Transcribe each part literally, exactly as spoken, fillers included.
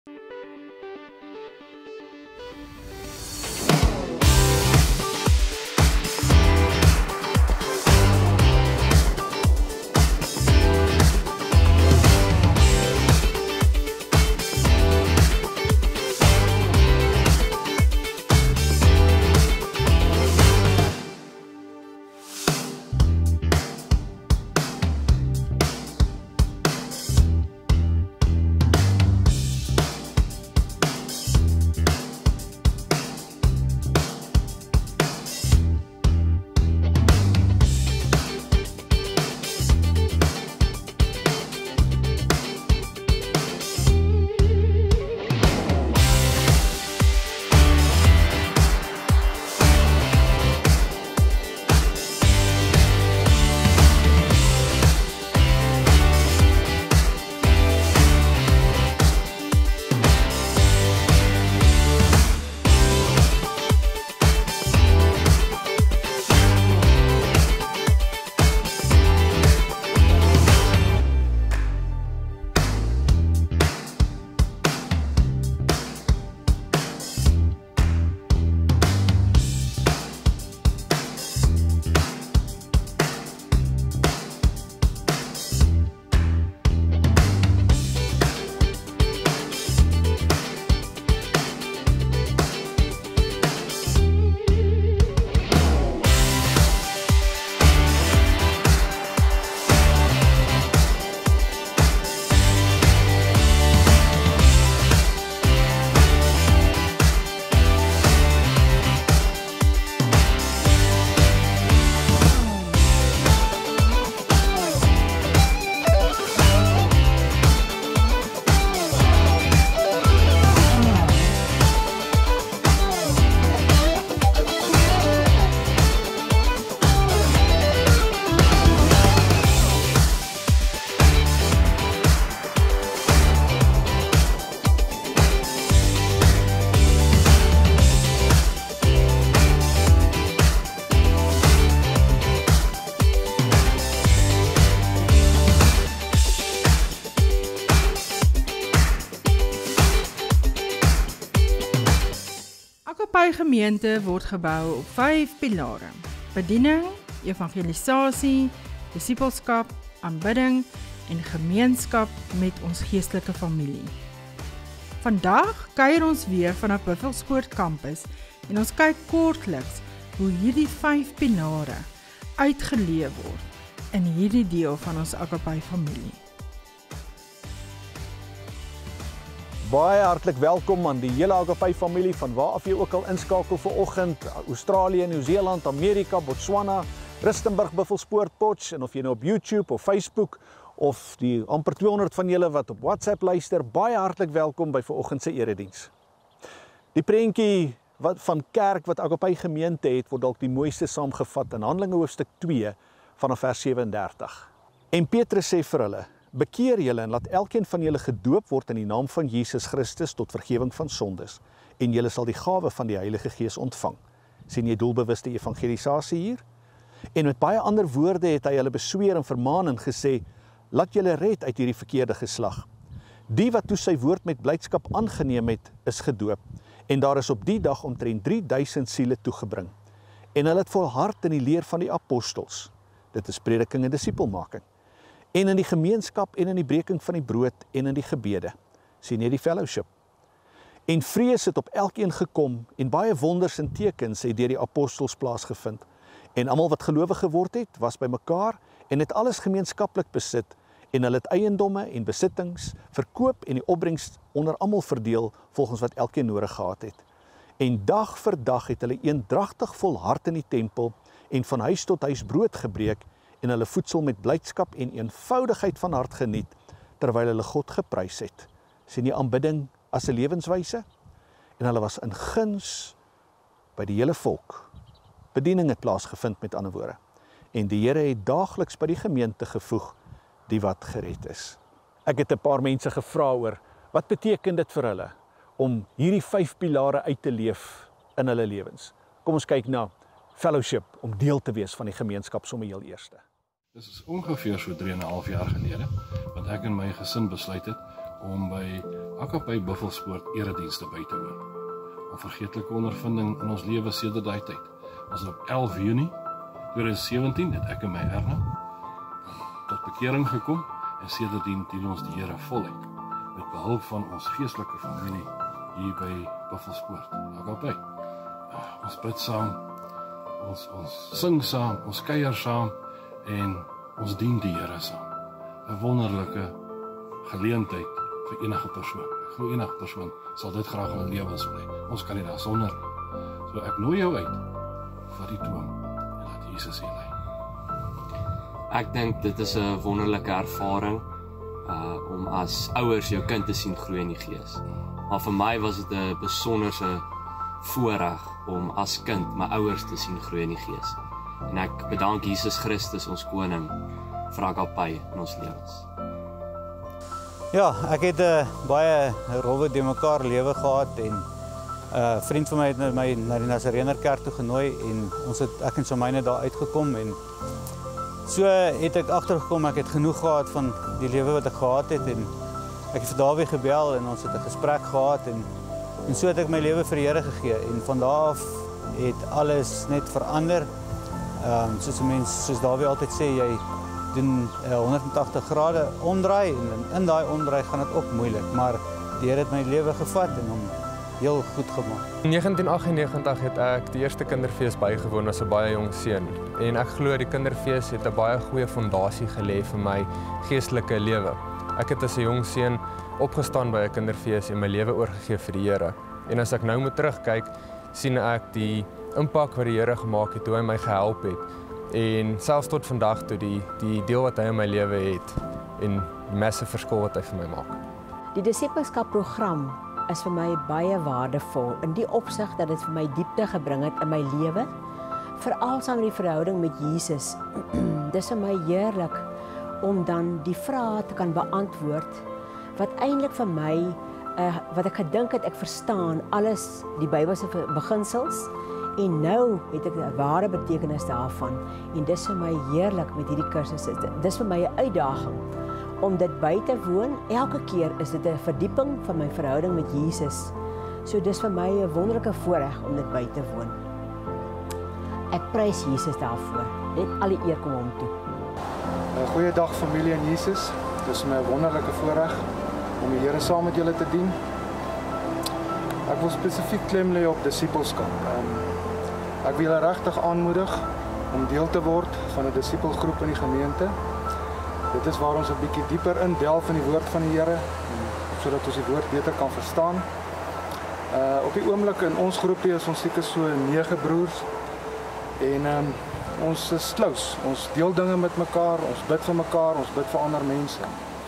Agape gemeente word gebou op vyf pilare: bediening, evangelisasie, disipelskap, aanbidding en gemeenskap met ons geestelike familie. Vandag kuier ons weer vanaf Buffelspoort Campus en ons kyk kortliks hoe hierdie vyf pilare uitgeleef word in hierdie deel van ons Agape familie. Baie hartlik welkom aan die hele Agape familie van waar af jy ook al inskakel vir oggend, Australië, Nieu-Seeland, Amerika, Botswana, Rustenburg, Buffelspoort, Potch, en of jy nou op YouTube of Facebook of die amper tweehonderd van julle wat op WhatsApp luister, baie hartlik welkom by vanoggend se erediens. Die prentjie wat van kerk wat Agape gemeente het, word dalk die mooiste saamgevat in Handelinge hoofstuk twee vanaf vers sewe en dertig. En Petrus sê vir hulle: bekeer julle en laat elkeen van julle gedoop word in die naam van Jesus Christus tot vergewing van sondes, en julle sal die gawe van die Heilige Gees ontvang. Sien jy doelbewuste evangelisasie hier? En met baie ander woorde het hy hulle besweer en vermaan en gesê: laat julle red uit hierdie verkeerde geslag. Die wat toe sy woord met blydskap aangeneem het, is gedoop, en daar is op die dag omtrent drie duisend siele toegebring. En hulle het volhard in die leer van die apostels. Dit is prediking en disipelmaking. En in die gemeenskap en in die breking van die brood en in die gebede. Sien jy die fellowship? En vrees het op elkeen gekom en baie wonders en tekens het deur die apostels plaasgevind. En almal wat gelowig geword het, was by mekaar en het alles gemeenskaplik besit en hulle het eiendomme en besittings verkoop en die opbrengs onder almal verdeel volgens wat elkeen nodig gehad het. En dag vir dag het hulle eendragtig volhard in die tempel en van huis tot huis brood gebreek en hulle voedsel met blydskap en eenvoudigheid van hart geniet, terwyl hulle God geprys het. Sien jy aanbidding as 'n lewenswyse? En hulle was in guns by die hele volk. Bediening het plaasgevind, met ander woorde. En die Here het daagliks by die gemeente gevoeg, die wat gered is. Ek het 'n paar mense gevra oor, wat beteken dit vir hulle, om hierdie vyf pilare uit te leef in hulle lewens? Kom ons kyk na fellowship, om deel te wees van die gemeenskap sommer heel eerste. Dit is ongeveer so drie en 'n half jaar gelede, wat ek en my gesin besluit het om by Agape Buffelspoort eredienste by te woon. 'n Onvergeetlike ondervinding in ons lewe sedert daai tyd. Was op elf Junie tweeduisend sewentien het ek en my Erna tot bekering gekom en sedertdien dien ons die Here voluit met behulp van ons geestelike familie hier by Buffelspoort. Agape. Ons bid saam, ons ons sing saam, ons kuier saam en ons dien die Here saam. 'n Wonderlike geleentheid vir enige persoon. Ek glo enige persoon sal dit graag in hulle lewens wil hê. Ons kan nie daar sonder. So ek nooi jou uit vir die toon en laat Jesus hier lei. Ek dink dit is 'n wonderlike ervaring uh, om as ouers jou kind te sien groei in die gees. Maar vir my was dit 'n besonderse voorreg om as kind my ouers te sien groei in die gees. En ek bedank Jesus Christus, ons koning, vir Agape in ons lewens. Ja, ek het 'n uh, baie rowwe de mekaar lewe gehad en 'n uh, vriend van my het my na die Nazarenerkerk toe genooi en ons het ek en Samaine daar uitgekom en so het ek agtergekom ek het genoeg gehad van die lewe wat ek gehad het en ek het vir Dawie gebel en ons het 'n gesprek gehad en en so het ek my lewe vir die Here gegee en van daar af het alles net verander. Ehm um, soos 'n mens soos Dawie altyd sê, jy doen uh, honderdtagtig grade omdraai en in daai omdraai gaan dit ook moeilik, maar die Here het my lewe gevat en hom heel goed gemaak. In negentien agtennegentig het ek die eerste kinderfees bygewoon as 'n baie jong seun en ek glo die kinderfees het 'n baie goeie fondasie gelê vir my geestelike lewe. Ek het as 'n jong seun opgestaan by 'n kinderfees en my lewe oorgegee vir die Here. En as ek nou moet terugkyk, sien ek die impak wat die Here gemaak het, hoe hy my gehelp het. En selfs tot vandag toe die die deel wat hy in my lewe het en die massive verskil wat hy vir my maak. Die disipelskap program is vir my baie waardevol in die opsig dat dit vir my diepte gebring het in my lewe, veral saam met die verhouding met Jesus. Dis vir my heerlik om dan die vrae te kan beantwoord wat eintlik vir my uh, wat ek gedink het ek verstaan alles die Bybelse beginsels. En nou het ek 'n ware betekenis daarvan en dis vir my heerlik met hierdie kursusse. Dis vir my 'n uitdaging om dit by te woon. Elke keer is dit 'n verdieping van my verhouding met Jesus. So dis vir my 'n wonderlike voorreg om dit by te woon. Ek prys Jesus daarvoor. Net al die eer kom hom toe. 'n Goeiedag familie in Jesus. Dis my 'n wonderlike voorreg om die Here saam met julle te dien. Ek wil spesifiek klem lê op disipelskap. Um, Ek wil julle regtig aanmoedig om deel te word van 'n disipelgroep in die gemeente. Dit is waar ons 'n bietjie dieper indelf in die woord van die Here, sodat ons die woord beter kan verstaan. Uh op die oomblik in ons groepie is ons seker so nege broers en um, ons is close. Ons deel dinge met mekaar, ons bid vir mekaar, ons bid vir ander mense.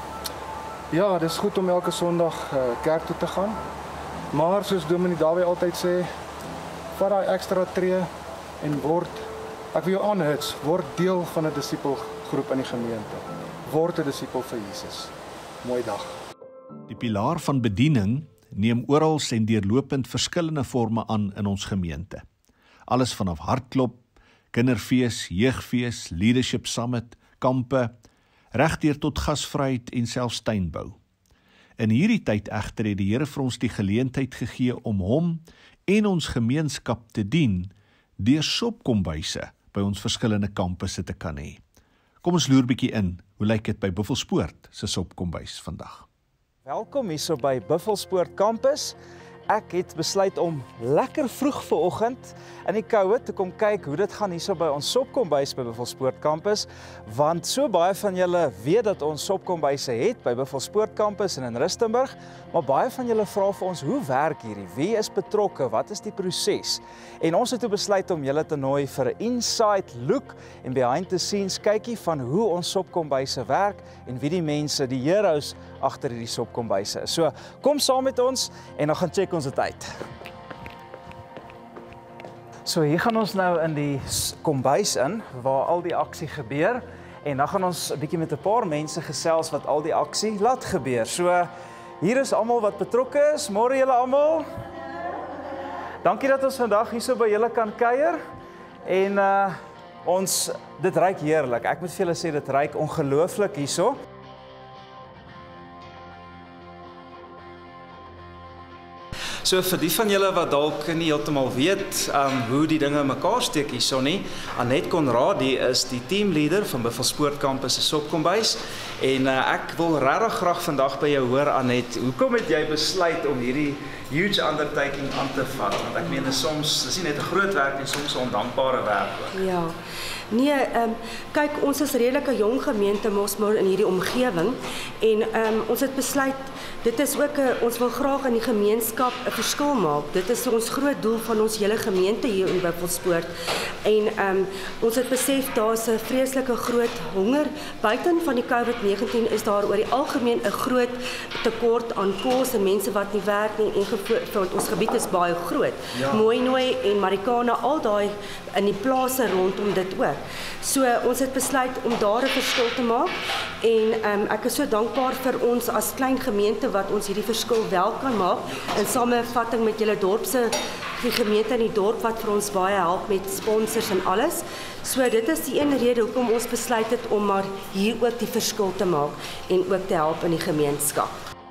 Ja, dis goed om elke Sondag uh, kerk toe te gaan. Maar soos Dominee Dawie altyd sê, vat daai ekstra tree en word, ek wil jou aanhits, word deel van 'n disipelgroep in die gemeente. Word 'n disipel vir Jesus. Mooi dag. Die pilaar van bediening neem oral en deurlopend verskillende forme aan in ons gemeente. Alles vanaf hartklop, kinderfees, jeugfees, leadership summit, kampe, regdeur tot gasvryheid en selfs tuinbou. In hierdie tyd egter het die Here vir ons die geleentheid gegee om hom en ons gemeenskap te dien deur sopkombuise by ons verskillende kampusse te kan hê. Kom ons loer bietjie in, hoe lyk dit by Buffelspoort se sopkombuis vandag? Welkom hierso by Buffelspoort kampus. Ek het besluit om lekker vroeg vanoggend in die koue te kom kyk hoe dit gaan hierso by ons sopkombuis by Buffelspoort kampus, want so baie van julle weet dat ons sopkombuise het by Buffelspoort kampus en in Rustenburg, maar baie van julle vra vir ons, hoe werk hierdie? Wie is betrokke? Wat is die proses? En ons het toe besluit om julle te nooi vir 'n inside look en behind the scenes kykie van hoe ons sopkombuise werk en wie die mense, die heroes agter hierdie sopkombuise is. So, kom saam met ons en dan gaan check ons dit uit. So hier gaan ons nou in die kombuis in, waar al die aksie gebeur, en dan gaan ons 'n bietjie met 'n paar mense gesels wat al die aksie laat gebeur. So, hier is almal wat betrokke is. Môre julle almal. Dankie dat ons vandag hierso by julle kan kuier. En uh, ons, dit ruik heerlik. Ek moet vir julle sê, dit ruik ongelooflik hierso. So vir die van julle wat dalk nie heeltemal weet um, hoe die dinge mekaar steek hierso nie, Annette Conradie is die teamleader van Buffelspoort Campus se Sopkombuis en uh, ek wil regtig graag vandag by jou hoor, Annette, hoekom het jy besluit om hierdie huge undertaking aan te vat? Want ek meen soms, dis nie net 'n groot werk nie, soms 'n ondankbare werk ook. Ja. Nee, um, kyk, ons is redelik 'n jong gemeente mos maar in hierdie omgewing en um, ons het besluit dit is ook 'n ons wil graag in die gemeenskap 'n verskil maak. Dit is ons groot doel van ons hele gemeente hier in Buffelspoort. En um, ons het besef daar's 'n vreeslike groot honger. Buiten van die COVID negentien is daar oor die algemeen 'n groot tekort aan kos en mense wat nie werk nie en want ons gebied is baie groot. Ja. Mooinooi en Marikana, al daai in die plase rondom dit ook. So ons het besluit om daar 'n verskil te maak en um, ek is so dankbaar vir ons as klein gemeente wat ons hierdie verskil wel kan maak in samevatting met julle dorpse die gemeente in die dorp wat vir ons baie help met sponsors en alles. So dit is die een rede hoekom ons besluit het om maar hier ook die verskil te maak en ook te help in die gemeenskap.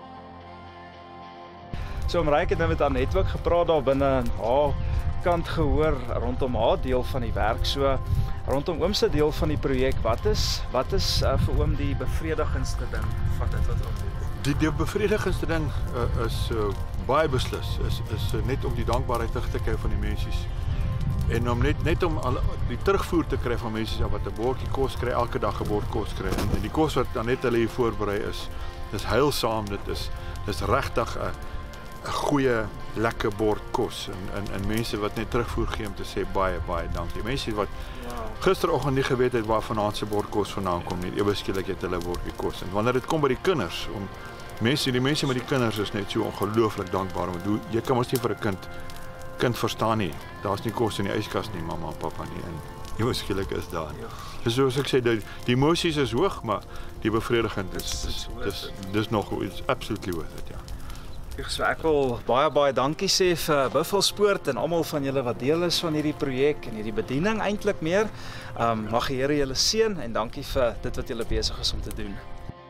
So Marie het nou met Annette ook gepraat daar binne haar kant gehoor rondom haar deel van die werk. So rondom oom se deel van die projek, wat is wat is uh, vir oom die bevredigendste ding van dit wat oom doen? Die, die bevredigendste ding uh, is uh, baie beslis is is uh, net om die dankbaarheid terug te kry van die mense en om net net om al, die terugvoer te kry van mense wat 'n bordjie kos kry, elke dag 'n bord kos kry en, en die kos wat dan net hulle hier voorberei is, dis heilsaam, dit is dis regtig 'n 'n goeie lekker bord kos en en en mense wat net terugvoer gee om te sê baie baie dankie. Mense wat wow. gisteroggend nie geweet het waar vanaand se bord kos vandaan kom nie. Ewe skielik het hulle bordjie kos. En wanneer dit kom by die kinders, om mense die mense met die kinders is net so ongelooflik dankbaar om doen. Jy kan mos nie vir 'n kind kind verstaan nie. Daar's nie kos in die yskas nie, mamma en pappa nie. En ewe skielik is daar. Ja. Dus soos ek sê, die, die emosies is hoog, maar die bevrediging is dis dis dis nog is absolutely worth it, ja. So ek wil baie baie dankie sê vir Buffelspoort en almal van julle wat deel is van hierdie projek en hierdie bediening eintlik meer. Um, mag die Here julle seën en dankie vir dit wat julle besig is om te doen.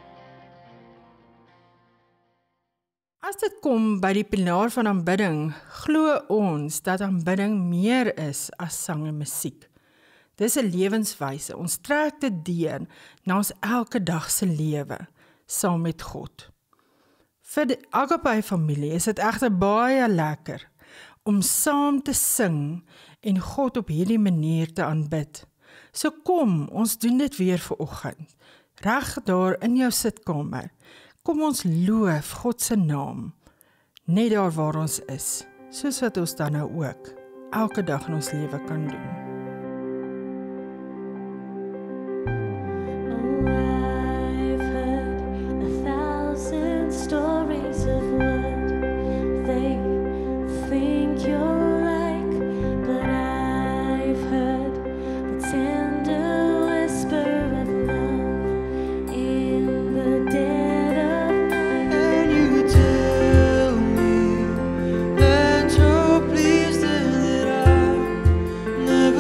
As dit kom by die pilaar van aanbidding, glo ons dat aanbidding meer is as sang en musiek. Dis 'n lewenswyse. Ons trek dit deur na ons elke dag se lewe saam met God. Vir die Agape familie is dit egter baie lekker om saam te sing en God op hierdie manier te aanbid. So kom, ons doen dit weer vanoggend. Reg daar in jou sitkamer. Kom ons loof God se naam, net daar waar ons is, soos wat ons dan nou ook elke dag in ons lewe kan doen. Never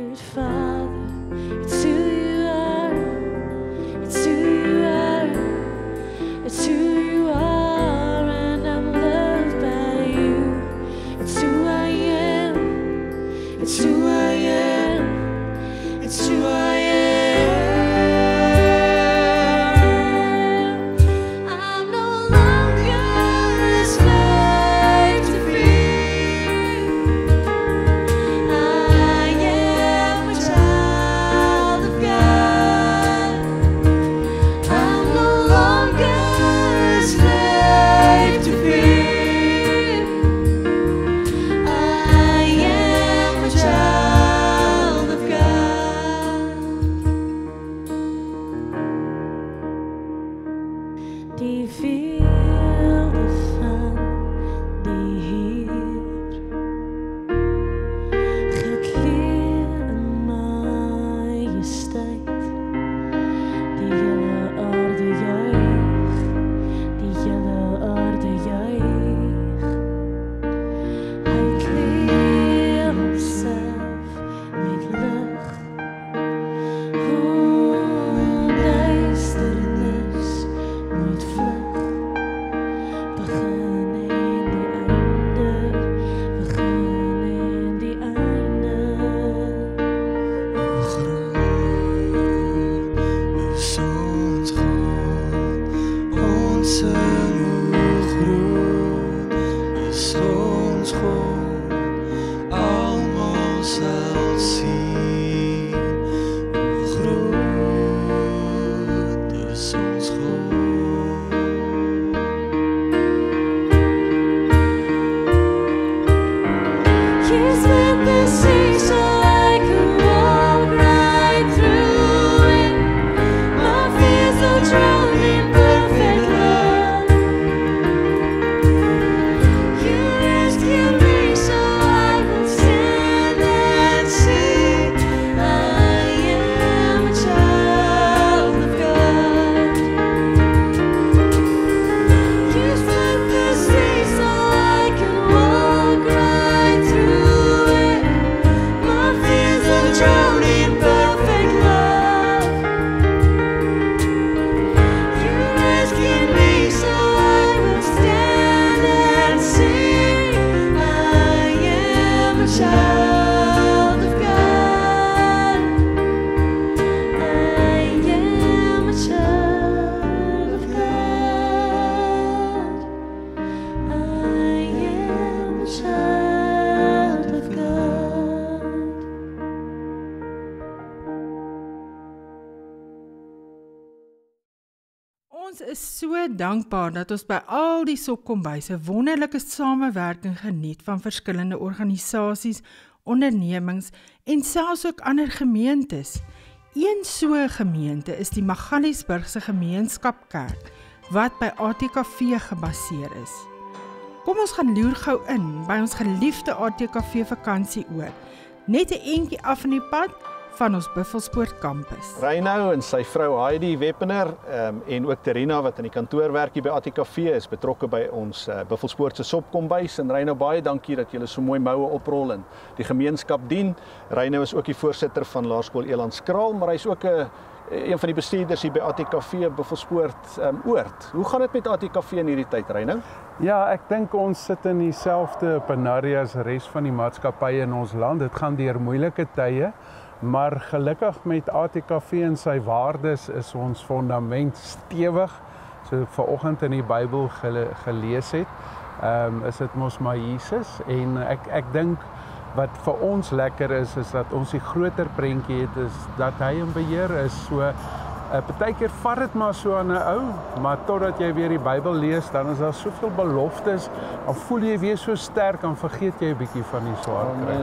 Spirit, Father, it's who you are, it's who you are, it's who you are, and I'm loved by you. It's who I am, it's who I am, it's who I am. Ons is so dankbaar dat ons by al die Sopkombuis 'n wonderlike samewerking geniet van verskillende organisasies, ondernemings en selfs ook ander gemeentes. Een so 'n gemeente is die Magaliesburgse Gemeenskapkerk wat by A T K V gebaseer is. Kom ons gaan loer gou in by ons geliefde A T K V vakansieoord, net 'n entjie af in die pad van ons Buffelspoort kampus. Reino en sy vrou Heidi Weppener um, en ook Terina wat in die kantoor werk hier by A T K V is betrokke by ons uh, Buffelspoort se Sopkombuis. En Reino, baie dankie dat julle so mooi moue oprol en die gemeenskap dien. Reino is ook die voorsitter van Laerskool Elandskraal, maar hy is ook 'n uh, een van die bestuurders hier by A T K V Buffelspoort um, oord. Hoe gaan dit met A T K V in hierdie tyd, Reino? Ja, ek dink ons sit in dieselfde penarie as die res van die maatskappye in ons land. Dit gaan deur moeilike tye. Maar gelukkig met A T K V en sy waardes is ons fundament stewig. So vanoggend in die Bybel gele, gelees het, um, is dit mos maar Jesus. En ek, ek dink wat vir ons lekker is, is dat ons die groter prentjie het, is dat hy in beheer is. So, uh, partykeer vat dit maar so aan 'n ou, maar totdat jy weer die Bybel lees, dan is daar soveel beloftes, dan voel jy weer so sterk, dan vergeet jy 'n bietjie van die swaar kry.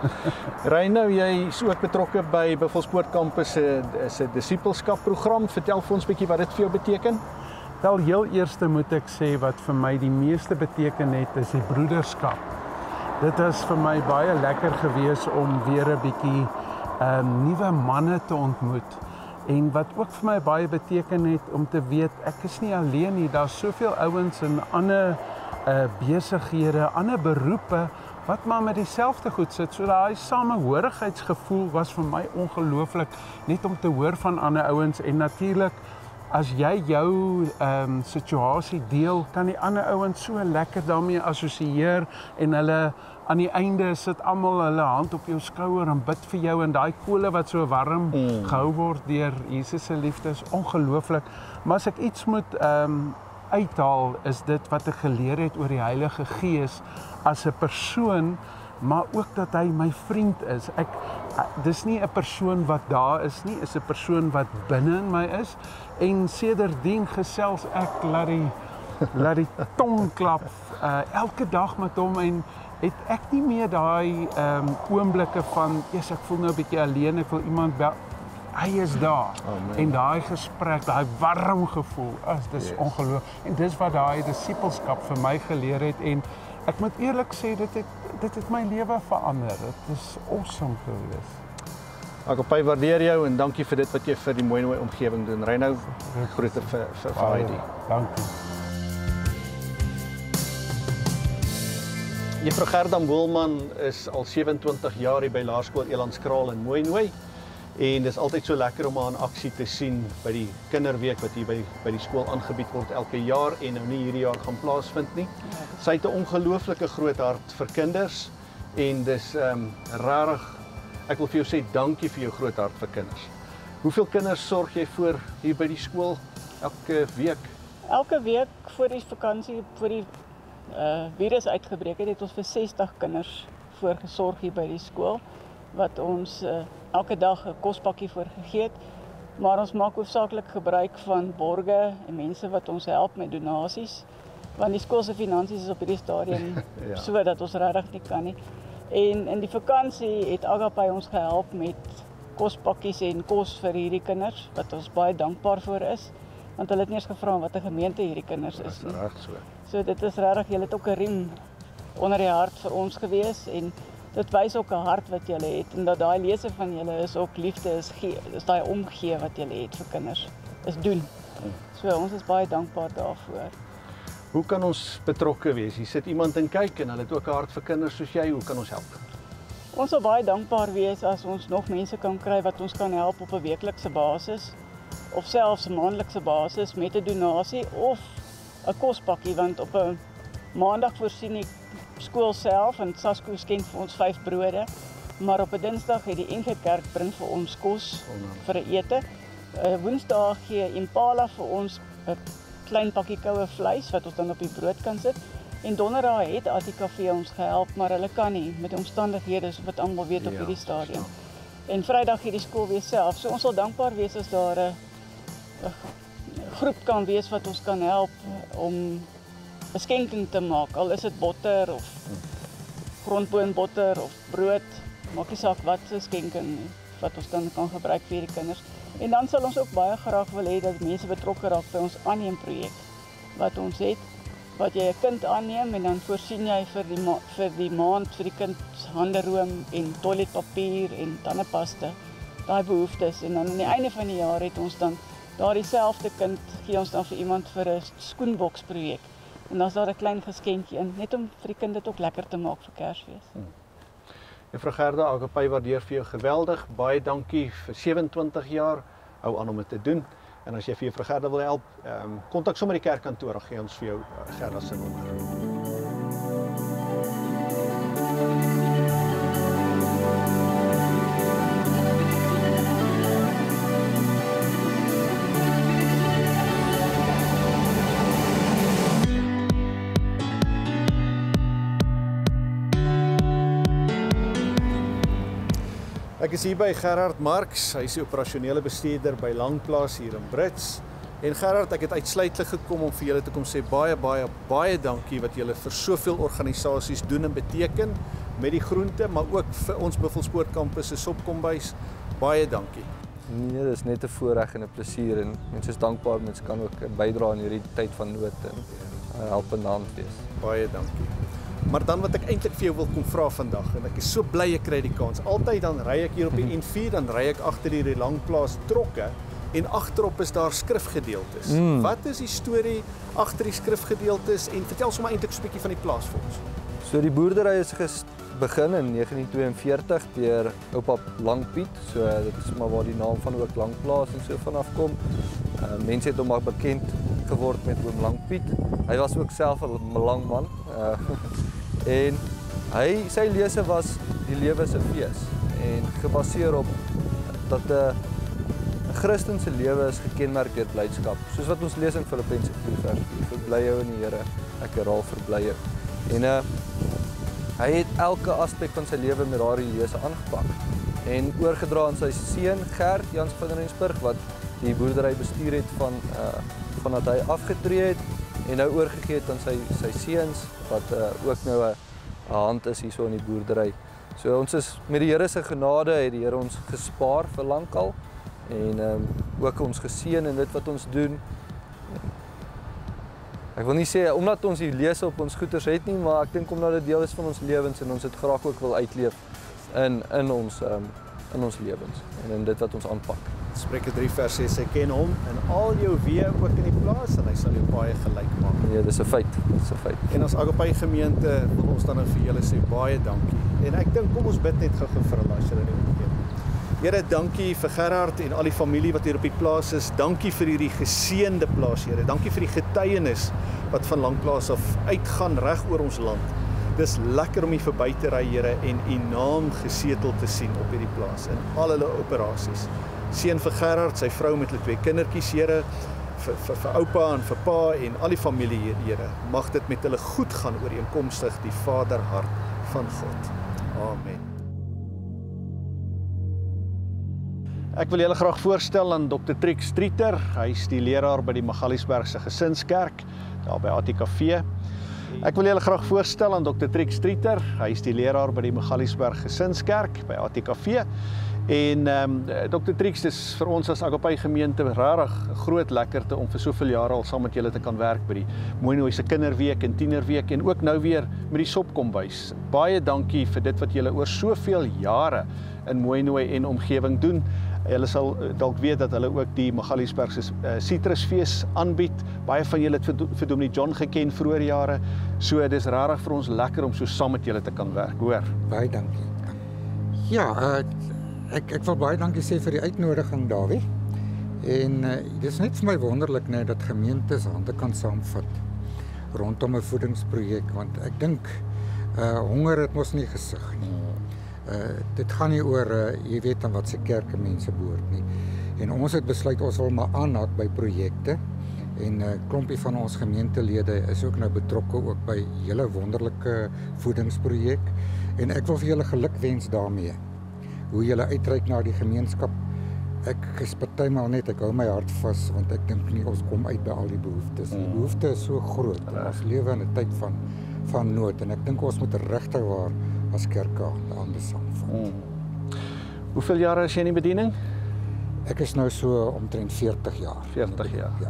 Reino, jy is ook betrokke by Buffelspoort kampus se se disipelskap program. Vertel vir ons bietjie wat dit vir jou beteken. Wel, heel eerste moet ek sê wat vir my die meeste beteken het, is die broederskap. Dit is vir my baie lekker gewees om weer 'n bietjie um, nuwe manne te ontmoet. En wat ook vir my baie beteken het om te weet ek is nie alleen nie, daar's soveel ouens in ander uh, besighede, ander beroepe wat maar met dieselfde goed sit. So daai samehorigheidsgevoel was vir my ongelooflik, net om te hoor van ander ouens en natuurlik as jy jou um, situasie deel, kan die ander ouens so lekker daarmee assosieer en hulle aan die einde sit almal hulle hand op jou skouer en bid vir jou en daai kole wat so warm mm. gehou word deur Jesus se liefde is ongelooflik. Maar as ek iets moet um, uithaal, is dit wat ek geleer het oor die Heilige Gees as 'n persoon, maar ook dat hy my vriend is. Ek dis nie 'n persoon wat daar is nie, is 'n persoon wat binne in my is en sedertdien gesels ek laat die laat die tong klap uh, elke dag met hom en het ek nie meer daai um, oomblikke van, yes, ek voel nou 'n bietjie alleen, ek wil iemand bel. Hy is daar. Oh, en daai gesprek, daai warm gevoel, as dis yes. ongelooflik. En dis wat daai disippelskap vir my geleer het en ek moet eerlik sê dit het dit het my lewe verander. Dit is awesome gewees. Agapay, waardeer jou en dankie vir dit wat jy vir die mooi mooi omgewing doen. Ry nou groete vir vir Heidi. Dankie. Juffrou Gerda Boelman is al sewentwintig jaar hier by Laerskool Elandskraal in Mooinooi. En dis altyd so lekker om haar in aksie te sien by die kinderweek wat hier by by die skool aangebied word elke jaar en nou nie hierdie jaar gaan plaasvind nie. Sy het 'n ongelooflike groot hart vir kinders en dis ehm um, rarig. Ek wil vir jou sê dankie vir jou groot hart vir kinders. Hoeveel kinders sorg jy vir hier by die skool elke week? Elke week voor die vakansie, voor die uh, virus uitgebreek het, het ons vir sestig kinders voorgesorg hier by die skool wat ons uh, elke dag 'n kospakkie voorgegee het, maar ons maak hoofsaaklik gebruik van borge en mense wat ons help met donasies, want die skool se finansies is op hierdie stadium ja. so dat ons regtig nie kan nie. En in die vakansie het Agapay ons gehelp met kospakkies en kos vir hierdie kinders, wat ons baie dankbaar voor is, want hulle het nie eens gevra wat 'n gemeente hierdie kinders is nie. Reg so. So dit is regtig, julle het ook 'n riem onder die hart vir ons gewees en dit wys ook 'n hart wat julle het en dat daai lese van julle is ook liefde is gee, is daai omgee wat julle het vir kinders, is doen. So ons is baie dankbaar daarvoor. Hoe kan ons betrokke wees? Hier sit iemand en kyk en hulle het ook 'n hart vir kinders soos jy. Hoe kan ons help? Ons sal baie dankbaar wees as ons nog mense kan kry wat ons kan help op 'n weeklikse basis of selfs 'n maandelikse basis met 'n donasie of 'n kospakkie, want op 'n maandag voorsien die skool self en Sasko skenk vir ons vyf brode, maar op 'n Dinsdag het die N G Kerk bring vir ons kos vir 'n ete. Uh, Woensdaag gee Impala vir ons 'n klein pakkie koue vleis wat ons dan op die brood kan sit. En Donderdag het Attikafee ons gehelp, maar hulle kan nie met die omstandighede wat almal weet op ja, hierdie stadium. En Vrydag het die skool weer self. So ons sal dankbaar wees as daar 'n groep kan wees wat ons kan help om 'n skenking te maak. Al is dit botter of grondboonbotter of brood, maak nie saak wat se skenking wat ons dan kan gebruik vir die kinders. En dan sal ons ook baie graag wil hê dat mense betrokke raak by ons aanneemprojek wat ons het, wat jy 'n kind aanneem en dan voorsien jy vir die ma vir die maand vir die kind handeroom en toiletpapier en tandepasta, daai behoeftes, en dan aan die einde van die jaar het ons dan daardie selfde kind gee ons dan vir iemand vir 'n skoenboksprojek. En dan is daar 'n klein geskenkie in, net om vir die kind dit ook lekker te maak vir Kersfees. Hmm. Juffrou Gerda, Agapay waardeer vir jou geweldig. Baie dankie vir sewentwintig jaar. Hou aan om dit te doen. En as jy vir Juffrou Gerda wil help, ehm um, kontak sommer die kerkkantoor, dan gee ons vir jou uh, Gerda se nommer. Ek is hier by Gerard Marx, hy is die operasionele bestuurder by Langplaas hier in Brits. En Gerard, ek het uitsluitlik gekom om vir julle te kom sê baie, baie, baie dankie wat julle vir soveel organisasies doen en beteken met die groente, maar ook vir ons Buffelspoort kampus se Sopkombuis. Baie dankie. Nee, dit is net 'n voorreg en 'n plesier en mense is dankbaar, mense kan ook bydra in hierdie tyd van nood en uh, helpende hand wees. Baie dankie. Maar dan wat ek eintlik vir jou wil kom vra vandag, en ek is so bly ek kry die kans. Altyd dan ry ek hier op die N vier, dan ry ek agter hierdie Langplaas trokke en agterop is daar skrifgedeeltes. Mm. Wat is die storie agter die skrifgedeeltes en vertel sommer eintlik so 'n bietjie van die plaas vir ons. So die boerdery is begin in negentien tweeënveertig deur oupa Langpiet. So dit is maar waar die naam van ook Langplaas en so vanaf kom. Uh, mense het hom maar bekend geword met oom Langpiet. Hy was ook self 'n lang man. Uh, en hy sy lese was die lewe is 'n fees en gebaseer op dat 'n uh, Christen se lewe is gekenmerk deur blydskap. Soos wat ons lees in Filippense twee vers vier, verbly jou in die Here, ek herhaal verbly jou. En uh, hy het elke aspek van sy lewe met daardie lese aangepak en oorgedra aan sy seun Gert Jans van Rensburg wat die boerdery bestuur het van uh, vandat hy afgetree het en nou oorgegee het aan sy sy seuns wat uh, ook nou 'n hand is hierso in die boerdery. So ons is met die Here se genade het die Here ons gespaar vir lankal en um, ook ons geseën in dit wat ons doen. Ek wil nie sê omdat ons die lese op ons goeders het nie, maar ek dink omdat dit deel is van ons lewens en ons dit graag ook wil uitleef in in ons um, in ons lewens en in dit wat ons aanpak. Spreuke drie vers ses, hy ken hom in al jou weë ook in die plaas en hy sal jou paaie gelyk maak. Ja, dis 'n feit, dis 'n feit. En as Agape gemeente wil ons dan nou vir julle sê baie dankie. En ek dink kom ons bid net gou-gou vir hulle as julle nie omgee. Here, dankie vir Gerard en al die familie wat hier op die plaas is. Dankie vir hierdie geseënde plaas, Here. Dankie vir die getuienis wat van Langplaas af uitgaan reg oor ons land. Dis lekker om hier verby te ry, Here, en u naam gesetel te sien op hierdie plaas in al hulle operasies. Seën vir Gerard, sy vrou met hulle twee kindertjies, Here, vir, vir, vir oupa en vir pa en al die familie, Here. Mag dit met hulle goed gaan ooreenkomstig die Vaderhart van God. Amen. Ek wil julle graag voorstel aan dokter Trix Strieter. Hy is die leraar by die Magaliesbergse Gesinskerk, daar by A T K V. Ek wil julle graag voorstel aan dokter Trix Strieter. Hy is die leraar by die Magaliesberg Gesinskerk by A T K V. En um, dokter Trix, dis vir ons as Agape gemeente regtig 'n groot lekkerte om vir soveel jare al saam met julle te kan werk by die Mooinooi se kinderweek en tienerweek en ook nou weer met die Sopkombuis. Baie dankie vir dit wat julle oor soveel jare in Mooinooi en omgewing doen. Julle sal dalk weet dat hulle ook die Magaliesbergse Citrusfees aanbied. Baie van julle het vir, vir Dominee John geken vroeër jare. So dis regtig vir ons lekker om so saam met julle te kan werk, hoor. Baie dankie. Ja, uh, ek ek wil baie dankie sê vir die uitnodiging, Dawie. En uh, dit is net vir my wonderlik net dat gemeentes hande kan saamvat rondom 'n voedingsprojek, want ek dink uh, honger het mos nie gesig nie. Uh, dit gaan nie oor, uh, jy weet aan wat se kerke mense behoort nie. En ons het besluit ons wil maar aanhaak by projekte en 'n uh, klompie van ons gemeentelede is ook nou betrokke ook by julle wonderlike voedingsprojek en ek wil vir julle geluk wens daarmee. Hoe julle uitreik na die gemeenskap. Ek is partymal net, ek hou my hart vas want ek dink nie ons kom uit by al die behoeftes. Die behoefte is so groot. Ons lewe in 'n tyd van van nood en ek dink ons moet regtig waar as kerke aan die saamvat. Hmm. Hoeveel jare is jy in die bediening? Ek is nou so omtrent veertig jaar. veertig jaar. Ja.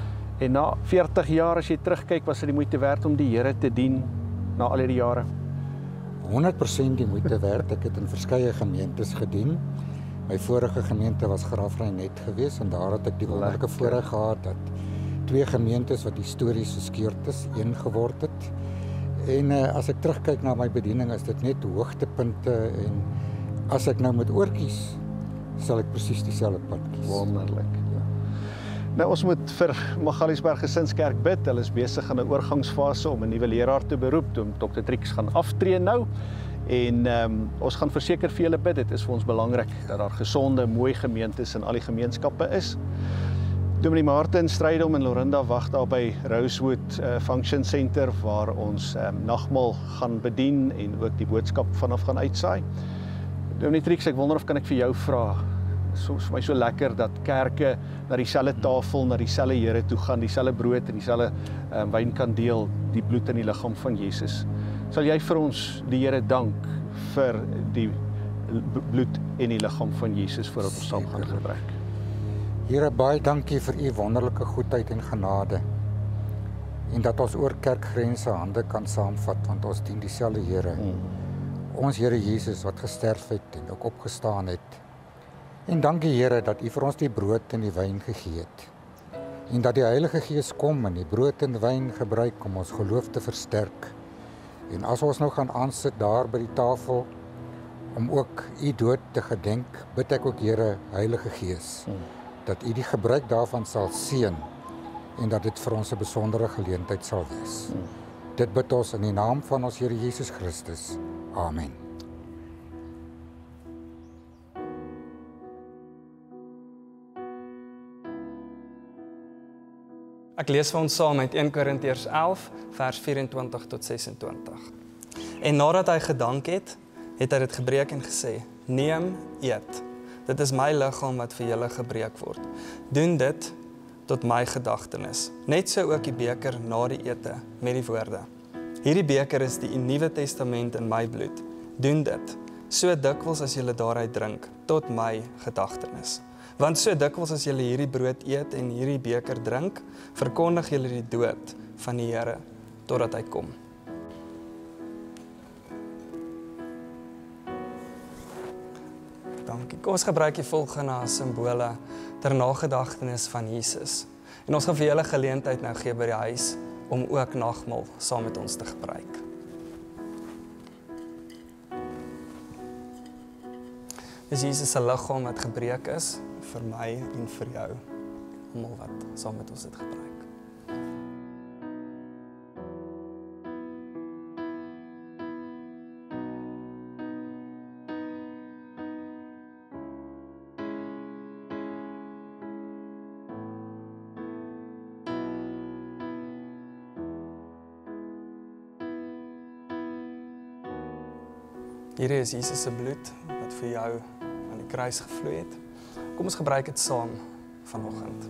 En na veertig jaar as jy terugkyk, was dit die moeite werd om die Here te dien na al hierdie jare? honderd persent die moeite werd. Ek het in verskeie gemeentes gedien. My vorige gemeente was Graafrenet geweest en daar het ek die wonderlike voorreg gehad dat twee gemeentes wat histories geskeurd is, een geword het. En uh, as ek terugkyk na my bediening, is dit net hoogtepunte en as ek nou moet oorkies, sal ek presies dieselfde pad kies. Wonderlik. Ja. Nou ons moet vir Magaliesberg Gesinskerk bid. Hulle is besig in 'n oorgangsfase om 'n nuwe leraar te beroep. Toe dokter Trix gaan aftree nou. En um, ons gaan verseker vir julle bid. Dit is vir ons belangrik dat daar gesonde, mooi gemeentes in al die gemeenskappe is. Dominee Martin Strydom en Lorinda wag daar by Rosewood uh, Function Center waar ons um, nagmaal gaan bedien en ook die boodskap vanaf gaan uitsaai. Dominee Trix, ek wonder of kan ek vir jou vra. Soms vir my so lekker dat kerke na dieselfde tafel, na dieselfde Here toe gaan, dieselfde brood en dieselfde um, wyn kan deel, die bloed en die liggaam van Jesus. Sal jy vir ons die Here dank vir die bloed en die liggaam van Jesus voordat ons saam gaan gebruik? Here, baie dankie vir u wonderlike goedheid en genade. En dat ons oor kerkgrense hande kan saamvat, want ons dien dieselfde Here. Mm. Ons Here Jesus wat gesterf het en ook opgestaan het. En dankie Here dat u vir ons die brood en die wyn gegee het. En dat die Heilige Gees kom en die brood en wyn gebruik om ons geloof te versterk. En as ons nou gaan aansit daar by die tafel om ook u dood te gedenk, bid ek ook Here Heilige Gees, hmm. dat u die gebruik daarvan sal seën en dat dit vir ons 'n besondere geleentheid sal wees. Hmm. Dit bid ons in die naam van ons Here Jesus Christus. Amen. Ek lees vir ons saam uit Eerste Korintiërs elf, vers vyf-en-twintig tot ses-en-twintig. En nadat hy gedank het, het hy dit gebreek en gesê, neem, eet. Dit is my liggaam wat vir julle gebreek word. Doen dit tot my gedagtenis. Net so ook die beker na die ete met die woorde. Hierdie beker is die Nuwe Testament in my bloed. Doen dit, so dikwels as julle daaruit drink, tot my gedagtenis. Want so dikwels as julle hierdie brood eet en hierdie beker drink, verkondig julle die dood van die Here totdat hy kom. Dankie. Kom ons gebruik die volgende as simbole ter nagedagtenis van Jesus. En ons gaan vir julle geleentheid nou gee by die huis om ook nagmaal saam met ons te gebruik. Dis Jesus se liggaam wat gebreek is vir my en vir jou, almal wat saam met ons dit gebruik. Hier is Jesus se bloed wat vir jou aan die kruis gevloei het. Kom ons gebruik dit saam vanoggend.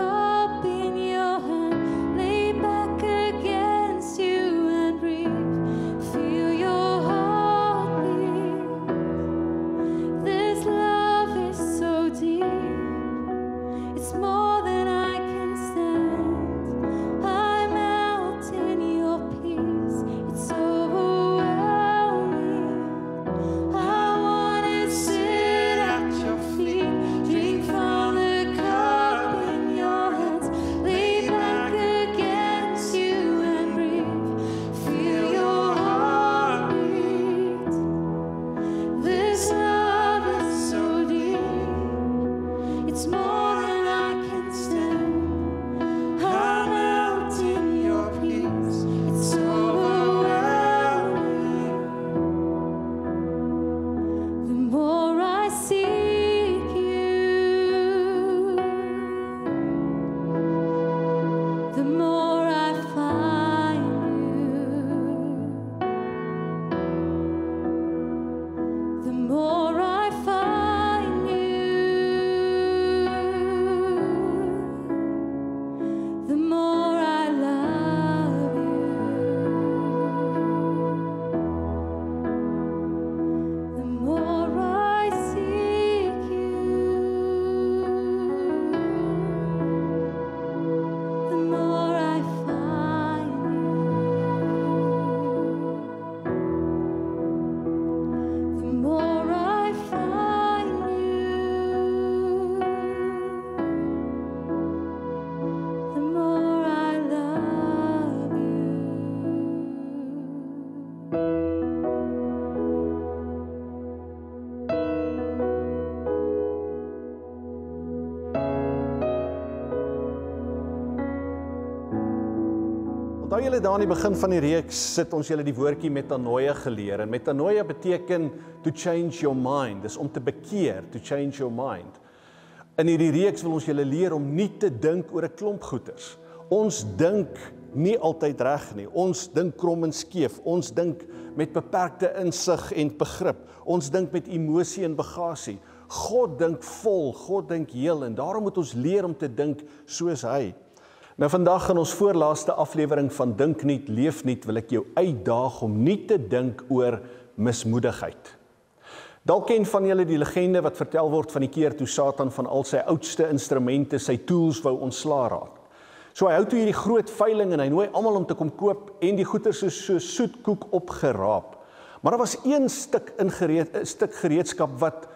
Lean back against you and breathe. julle daar aan die begin van die reeks sit ons julle die woordjie metanoia geleer. En metanoia beteken to change your mind. Dis om te bekeer, to change your mind. In hierdie reeks wil ons julle leer om nie te dink oor 'n klomp goeters. Ons dink nie altyd reg nie. Ons dink krom en skeef. Ons dink met beperkte insig en begrip. Ons dink met emosie en bagasie. God dink vol, God dink heel en daarom moet ons leer om te dink soos hy. Nou vandag in ons voorlaaste aflewering van Dink Nuut, Leef Nuut wil ek jou uitdaag om nie te dink oor mismoedigheid. Dalk ken van julle die legende wat vertel word van die keer toe Satan van al sy oudste instrumente, sy tools wou ontslaa raak. So hy hou toe hierdie groot veiling en hy nooi almal om te kom koop en die goeder is so soetkoek opgeraap. Maar daar was een stuk ingereed, 'n stuk gereedskap wat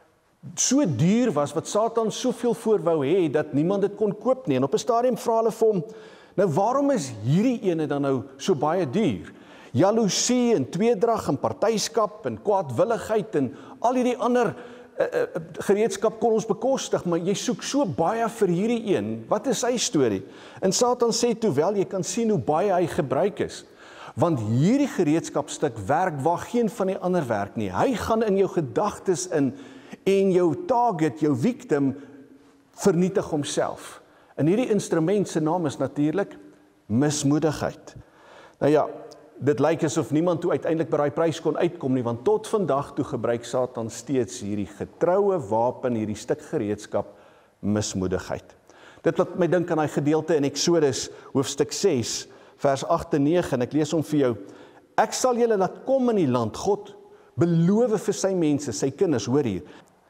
so duur was, wat Satan soveel voor wou hê, dat niemand dit kon koop nie. En op 'n stadium vra hulle vir hom, nou waarom is hierdie ene dan nou so baie duur? Jaloesie en tweedrag en partyskap en kwaadwilligheid en al hierdie ander uh, uh, gereedskap kon ons bekostig, maar jy soek so baie vir hierdie een. Wat is sy storie? En Satan sê toe wel, jy kan sien hoe baie hy gebruik is. Want hierdie gereedskapstuk werk waar geen van die ander werk nie. Hy gaan in jou gedagtes in en jou target, jou victim, vernietig homself. En hierdie instrument se naam is natuurlik mismoedigheid. Nou ja, dit lyk asof niemand toe uiteindelik by daai prys kon uitkom nie, want tot vandag toe gebruik Satan steeds hierdie getroue wapen, hierdie stuk gereedskap, mismoedigheid. Dit wat my dink aan daai gedeelte in Eksodus hoofstuk ses, vers agt en nege, en ek lees hom vir jou. Ek sal julle laat kom in die land, God beloof vir sy mense, sy kinders, hoor hier.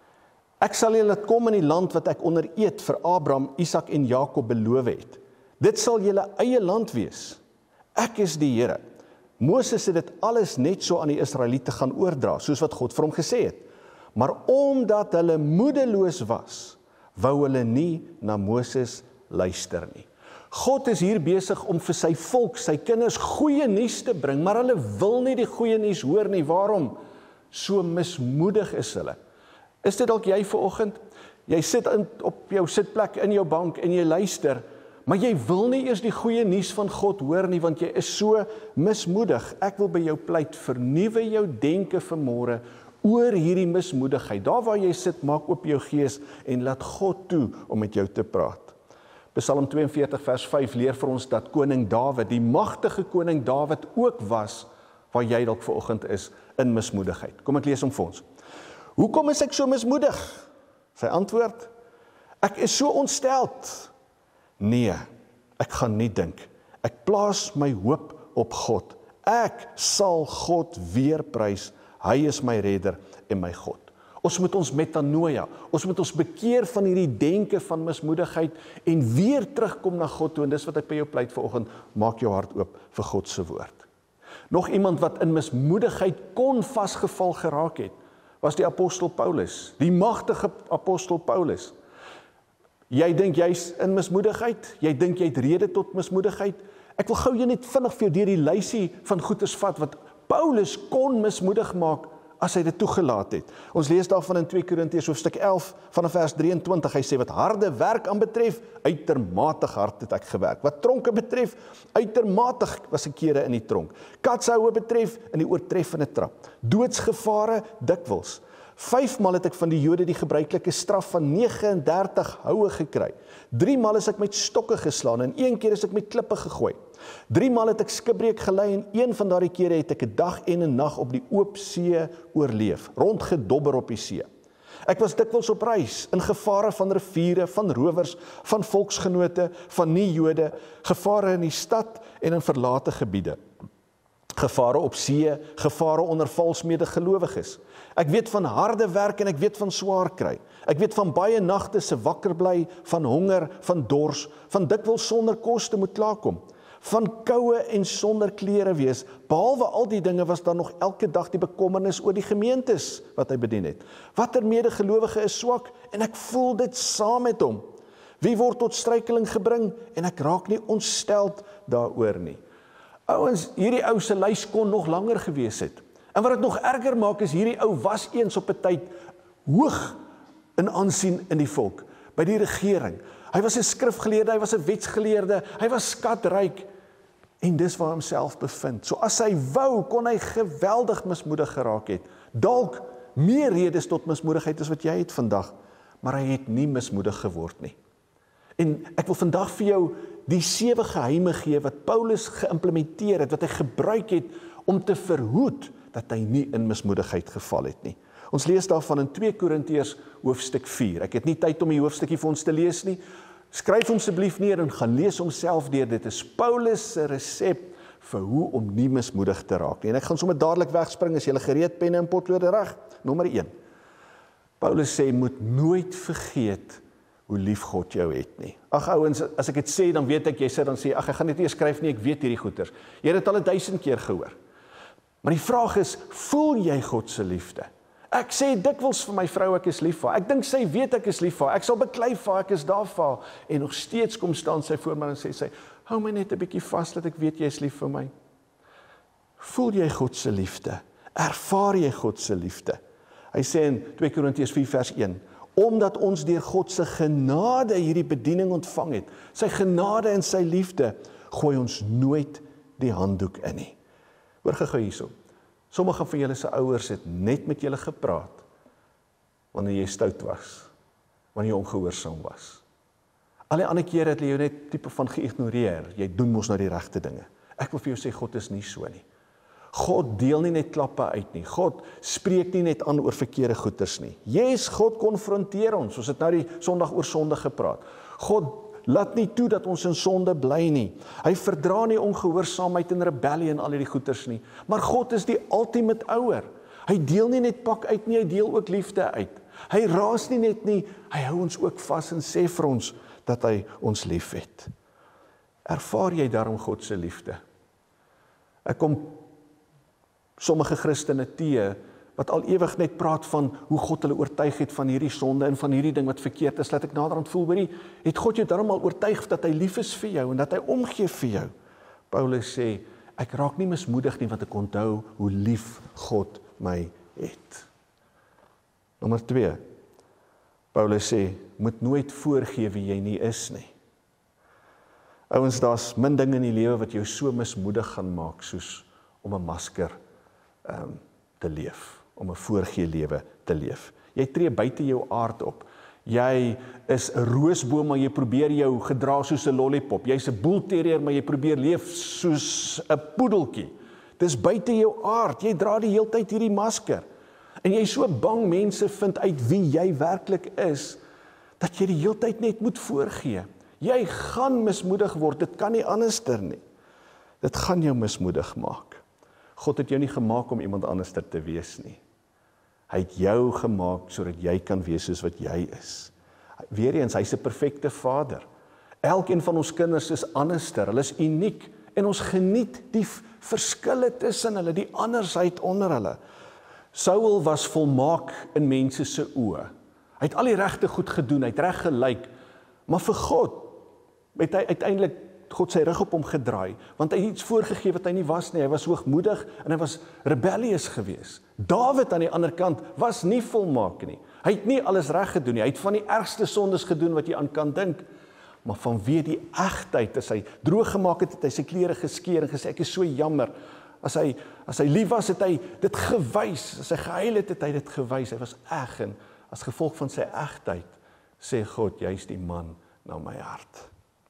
Ek sal julle laat kom in die land wat ek onder eed vir Abraham, Isak en Jakob beloof het. Dit sal julle eie land wees. Ek is die Here. Moses het dit alles net so aan die Israeliete gaan oordra, soos wat God vir hom gesê het. Maar omdat hulle moedeloos was, wou hulle nie na Moses luister nie. God is hier besig om vir sy volk, sy kinders, goeie nuus te bring, maar hulle wil nie die goeie nuus hoor nie. Waarom? So mismoedig is hulle. Is dit dalk jy vanoggend? Jy sit in, op jou sitplek in jou bank en jy luister, maar jy wil nie eers die goeie nuus van God hoor nie, want jy is so mismoedig. Ek wil by jou pleit, vernuwe jou denke vanmôre oor hierdie mismoedigheid. Daar waar jy sit, maak oop jou gees en laat God toe om met jou te praat. Psalm twee en veertig vers vyf leer vir ons dat koning Dawid, die magtige koning Dawid ook was, waar jy dalk vanoggend is, in mismoedigheid. Kom ek lees hom vir ons. Hoekom is ek so mismoedig? Sy antwoord, ek is so ontsteld. Nee, ek gaan nie dink. Ek plaas my hoop op God. Ek sal God weer prys. Hy is my redder en my God. Ons moet ons metanoia, ons moet ons bekeer van hierdie denke van mismoedigheid en weer terugkom na God toe, en dis wat ek by jou pleit vanoggend, maak jou hart oop vir God se woord. Nog iemand wat in mismoedigheid kon vasgeval geraak het, was die apostel Paulus, die magtige apostel Paulus. Jy dink jy's in mismoedigheid, jy dink jy het rede tot mismoedigheid. Ek wil gou jy net vinnig vir deur die lysie van goeders vat wat Paulus kon mismoedig maak as hy dit toegelaat het. Ons lees daarvan in twee Korintiërs hoofstuk elf vanaf vers drieëntwintig. Hy sê wat harde werk aanbetref, uitermate hard het ek gewerk. Wat tronke betref, uitermate was ek kere in die tronk. Katshoue betref, in die oortreffende trap. Doodsgevare dikwels. Vyfmaal het ek van die Jode die gebruikelike straf van negenendertig houe gekry. Driemaal is ek met stokke geslaan en een keer is ek met klippe gegooi. Driemaal het ek skipbreek gelei en een van daardie kere het ek 'n dag en 'n nag op die oop see oorleef, rondgedobber op die see. Ek was dikwels op reis, in gevare van riviere, van rowers, van volksgenote, van nie-Jode, gevare in die stad en in verlate gebiede. Gevare op see, gevare onder vals medegelowiges. Ek weet van harde werk en ek weet van swaar kry. Ek weet van baie nagte se wakker bly, van honger, van dors, van dikwels sonder kos te moet klaarkom, van koue en sonder klere wees. Behalwe al die dinge was daar nog elke dag die bekommernis oor die gemeentes wat hy bedien het. Watter medegelowige is swak en ek voel dit saam met hom. Wie word tot struikeling gebring en ek raak nie ontsteld daaroor nie. Ouens, hierdie ou se lys kon nog langer gewees het. En wat dit nog erger maak is, hierdie ou was eens op 'n tyd hoog in aansien in die volk, by die regering. Hy was 'n skrifgeleerde, hy was 'n wetsgeleerde, hy was skatryk. En dis waar hy homself bevind. So as hy wou, kon hy geweldig mismoedig geraak het. Dalk meer redes tot mismoedigheid as wat jy het vandag, maar hy het nie mismoedig geword nie. En ek wil vandag vir jou die sewe geheime gee wat Paulus geïmplementeer het, wat hy gebruik het om te verhoed dat hy nie in mismoedigheid geval het nie. Ons lees daarvan in twee Korintiërs hoofstuk vier. Ek het nie tyd om die hoofstukkie vir ons te lees nie. Skryf hom asseblief neer en gaan lees homself deur. Dit is Paulus se resep vir hoe om nie mismoedig te raak nie. En ek gaan sommer dadelik wegspring as jy gereed penne en potlode reg. Nommer een. Paulus sê moet nooit vergeet hoe lief God jou het nie. Ag ouens, as ek dit sê dan weet ek jy sê dan sê ag ek gaan dit nie skryf nie, ek weet hierdie goeters. Jy het dit al duisend keer gehoor. Maar die vraag is, voel jy God se liefde? Ek sê dikwels vir my vrou ek is lief vir haar. Ek dink sy weet ek is lief vir haar. Ek sal beklei vir haar, ek is daar vir haar. En nog steeds kom staan sy voor my en sê sy, hou my net 'n bietjie vas dat ek weet jy is lief vir my. Voel jy God se liefde? Ervaar jy God se liefde? Hy sê in twee Korintiërs vier vers een, omdat ons deur God se genade hierdie bediening ontvang het, sy genade en sy liefde, gooi ons nooit die handdoek in nie. Hoor gou hierso. Sommige van julle se ouers het net met julle gepraat wanneer jy stout was, wanneer jy ongehoorsaam was. Al die ander kere het hulle jou net tipe van geïgnoreer. Jy doen mos nou die regte dinge. Ek wil vir jou sê God is nie so nie. God deel nie net klappe uit nie. God spreek nie net aan oor verkeerde goeders nie. Yes, God konfronteer ons. Ons het nou die Sondag oor sonde gepraat. God laat nie toe dat ons in sonde bly nie. Hy verdra nie ongehoorsaamheid en rebellie en al hierdie goeters nie. Maar God is die ultimate ouer. Hy deel nie net pak uit nie, hy deel ook liefde uit. Hy raas nie net nie, hy hou ons ook vas en sê vir ons dat hy ons lief het. Ervaar jy daarom God se liefde? Ek kom sommige Christene tee wat al ewig net praat van hoe God hulle oortuig het van hierdie sonde en van hierdie ding wat verkeerd is, laat ek naderhand voel, hoorie, het God jou daarom al oortuig dat hy lief is vir jou en dat hy omgee vir jou. Paulus sê, ek raak nie mismoedig nie, want ek onthou hoe lief God my het. Nommer twee, Paulus sê, moet nooit voorgee wie jy nie is nie. Ouens, daar's min dinge in die lewe wat jou so mismoedig gaan maak, soos om 'n masker um, te leef, om 'n voorgee lewe te leef. Jy tree buite jou aard op. Jy is 'n roosboom, maar jy probeer jou gedra soos 'n lollipop. Jy's 'n boelterrier, maar jy probeer leef soos 'n poedeltjie. Dis buite jou aard. Jy dra die hele tyd hierdie masker. En jy is so bang mense vind uit wie jy werklik is, dat jy die hele tyd net moet voorgee. Jy gaan mismoedig word, dit kan nie anderster nie. Dit gaan jou mismoedig maak. God het jou nie gemaak om iemand anderster te wees nie. Hy het jou gemaak sodat jy kan wees soos wat jy is. Weereens, hy's 'n perfekte Vader. Elkeen van ons kinders is anderster, hulle is uniek en ons geniet die verskille tussen hulle, die andersheid onder hulle. Saul was volmaak in mense se oë. Hy het al die regte goed gedoen, hy het reg gelyk, maar vir God het hy uiteindelik God sy rug op hom gedraai, want hy het iets voorgegee wat hy nie was nie. Hy was hoogmoedig en hy was rebellious geweest. Dawid aan die ander kant was nie volmaak nie. Hy het nie alles reg gedoen nie. Hy het van die ergste sondes gedoen wat jy aan kan dink. Maar vanweë die egtheid, as hy droog gemaak het, het hy sy klere geskeur en gesê ek is so jammer. As hy as hy lief was, het hy dit gewys. As hy gehuil het, het hy dit gewys. Hy was eg en as gevolg van sy egtheid sê God, jy's die man na my hart.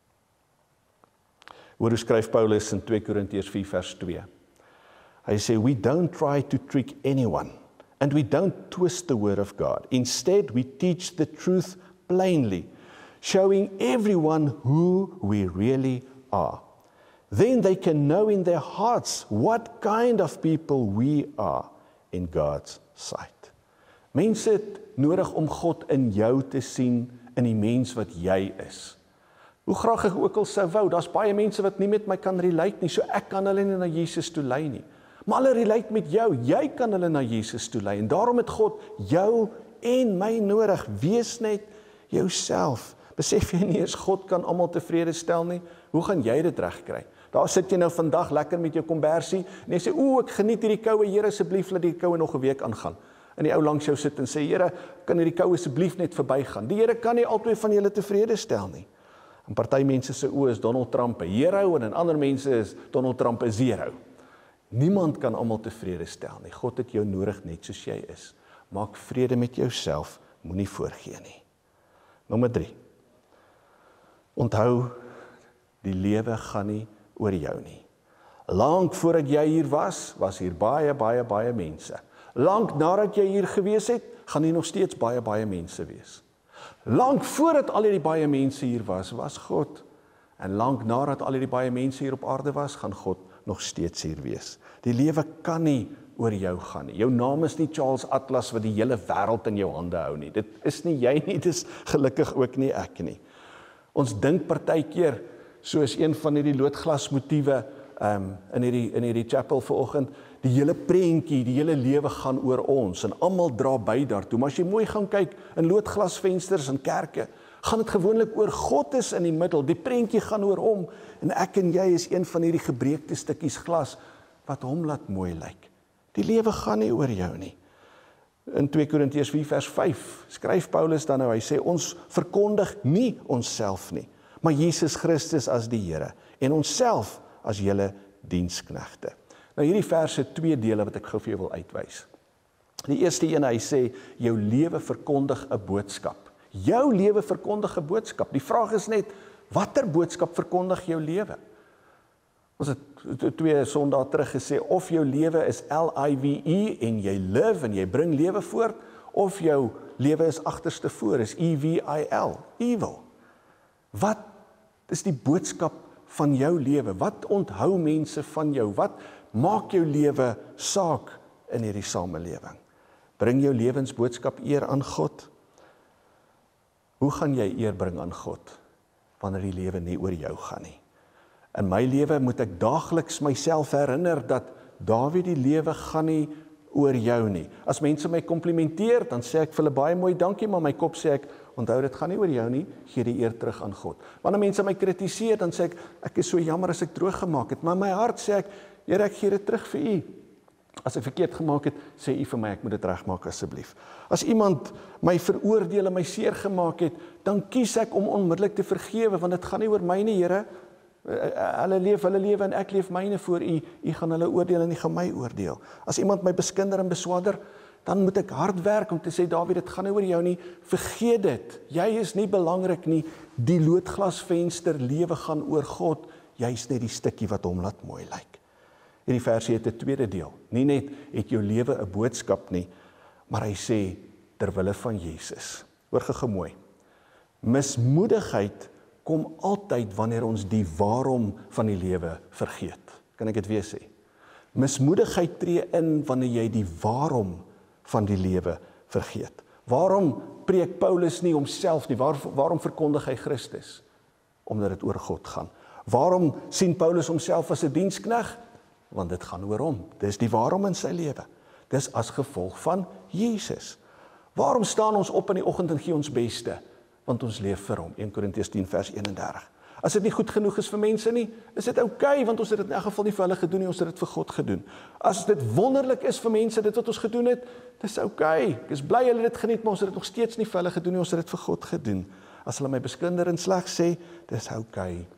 Hoor hoe skryf Paulus in twee Korintiërs vier vers twee. Hy sê, we don't try to trick anyone, and we don't twist the word of God. Instead, we teach the truth plainly, showing everyone who we really are. Then they can know in their hearts what kind of people we are in God's sight. Mense het nodig om God in jou te sien, in die mens wat jy is. Hoe graag ek ook al sou wou, daar's baie mense wat nie met my kan relate nie, so ek kan hulle nie na Jesus toe lei nie. Maar hulle relate met jou, jy kan hulle na Jesus toe lei, en daarom het God jou en my nodig, wees net jouself. Besef jy nie eens God kan almal tevrede stel nie? Hoe gaan jy dit regkry? Daar sit jy nou vandag lekker met jou kombersie, en jy sê, o, ek geniet hierdie koue, Here asseblief laat die koue nog 'n week aangaan. En die ou langs jou sit en sê, Here, kan hierdie koue asseblief net verbygaan. Die Here kan nie altyd van julle tevrede stel nie. In party mense se oë is Donald Trump 'n hero en in ander mense is Donald Trump 'n zero. Niemand kan almal tevrede stel nie. God het jou nodig net soos jy is. Maak vrede met jouself, moenie voorgee nie. Nommer drie. Onthou, die lewe gaan nie oor jou nie. Lank voordat jy hier was, was hier baie, baie, baie mense. Lank nadat jy hier gewees het, gaan hier nog steeds baie, baie mense wees. Lank voordat al hierdie baie mense hier was, was God. En lank nadat al hierdie baie mense hier op aarde was, gaan God nog steeds hier wees. Die lewe kan nie oor jou gaan nie. Jou naam is nie Charles Atlas wat die hele wêreld in jou hande hou nie. Dit is nie jy nie, dit is gelukkig ook nie ek nie. Ons dink partykeer, soos een van hierdie loodglasmotiewe um, in hierdie, in hierdie chapel vanoggend, die hele prentjie, die hele lewe gaan oor ons en almal dra by daartoe. Maar as jy mooi gaan kyk in loodglasvensters en kerke, gaan dit gewoonlik oor God is in die middel. Die prentjie gaan oor hom en ek en jy is een van hierdie gebreekte stukkies glas wat hom laat mooi lyk. Die lewe gaan nie oor jou nie. In twee Korintiërs vier vers vyf skryf Paulus dan nou, hy sê ons verkondig nie onsself nie, maar Jesus Christus as die Here en onsself as julle diensknegte. Nou hierdie verse twee dele wat ek gou vir jou wil uitwys. Die eerste een, hy sê jou lewe verkondig 'n boodskap. Jou lewe verkondig 'n boodskap. Die vraag is net, watter boodskap verkondig jou lewe? Ons het twee Sondae terug gesê, of jou lewe is L I V E en jy live en jy bring lewe voort, of jou lewe is agterste voor, is E V I L, evil. Wat is die boodskap van jou lewe? Wat onthou mense van jou? Wat maak jou lewe saak in hierdie samelewing? Bring jou lewensboodskap eer aan God? Hoe gaan jy eer bring aan God wanneer die lewe nie oor jou gaan nie? In my lewe moet ek daagliks myself herinner dat Dawid, die lewe gaan nie oor jou nie. As mense my komplimenteer, dan sê ek vir hulle baie mooi dankie, maar my kop sê ek, onthou dit gaan nie oor jou nie, gee die eer terug aan God. Wanneer mense my kritiseer, dan sê ek, ek is so jammer as ek droog gemaak het, maar in my hart sê ek, Here, ek gee dit terug vir u. As ek verkeerd gemaak het, sê u vir my, ek moet dit regmaak asseblief. As iemand my veroordeel en my seer gemaak het, dan kies ek om onmiddellik te vergewe, want dit gaan nie oor my nie, Here. Hulle leef hulle lewe en ek leef myne voor u. U gaan hulle oordeel en u gaan my oordeel. As iemand my beskinder en beswadder, dan moet ek hard werk om te sê, Dawid, dit gaan nie oor jou nie. Vergeet dit. Jy is nie belangrik nie. Die loodglasvenster lewe gaan oor God. Jy is net die stukkie wat hom laat mooi lyk. Hierdie versie het 'n tweede deel. Nie net het jou lewe 'n boodskap nie, maar hy sê ter wille van Jesus. Hoor gou mooi. Mismoedigheid kom altyd wanneer ons die waarom van die lewe vergeet. Kan ek dit weer sê? Mismoedigheid tree in wanneer jy die waarom van die lewe vergeet. Waarom preek Paulus nie homself nie? Waar, waarom verkondig hy Christus? Omdat dit oor God gaan. Waarom sien Paulus homself as 'n dienskneg? Want dit gaan oor hom. Dis die waarom in sy lewe. Dis as gevolg van Jesus. Waarom staan ons op in die oggend en gee ons beste? Want ons leef vir hom. Eerste Korintiërs tien vers eenendertig. As dit nie goed genoeg is vir mense nie, is dit oukei, want ons het dit in elk geval nie vir hulle gedoen nie, ons het dit vir God gedoen. As dit wonderlik is vir mense, dit wat ons gedoen het, dis oukei. Ek is bly hulle dit geniet, maar ons het dit nog steeds nie vir hulle gedoen nie, ons het dit vir God gedoen. As hulle my beskinder en sleg sê, dis oukei.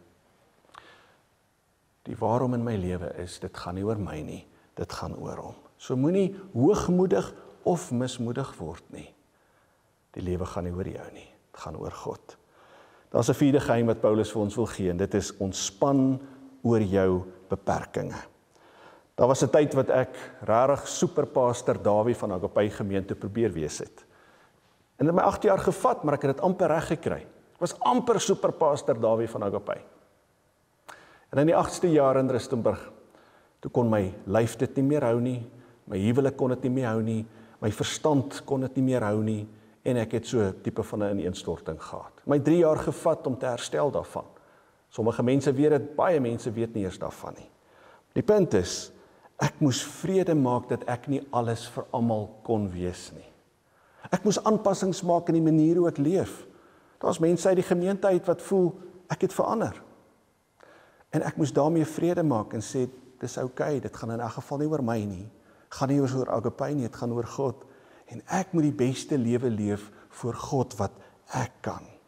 Die waarom in my lewe is, dit gaan nie oor my nie, dit gaan oor hom. So moenie hoogmoedig of mismoedig word nie. Die lewe gaan nie oor jou nie, dit gaan oor God. Daar's 'n vierde geheim wat Paulus vir ons wil gee, en dit is ontspan oor jou beperkinge. Daar was 'n tyd wat ek regtig superpastor Dawie van Agape gemeente probeer wees het. En dit het my agt jaar gevat, maar ek het dit amper reg gekry. Ek was amper superpastor Dawie van Agape. En in die agste jaar in Rustenburg, toe kon my lyf dit nie meer hou nie, my huwelik kon dit nie meer hou nie, my verstand kon dit nie meer hou nie, en ek het so 'n tipe van 'n ineenstorting gehad. My drie jaar gevat om te herstel daarvan. Sommige mense weet dit, baie mense weet nie eers daarvan nie. Die punt is, ek moes vrede maak dat ek nie alles vir almal kon wees nie. Ek moes aanpassings maak in die manier hoe ek leef. Daar's mense uit die gemeente uit wat voel, ek het verander. En ek moes daarmee vrede maak en sê, dis oukei, dit gaan in elk geval nie oor my nie. Gaan nie oor Agape nie, dit gaan oor God. En ek moet die beste lewe leef voor God wat ek kan.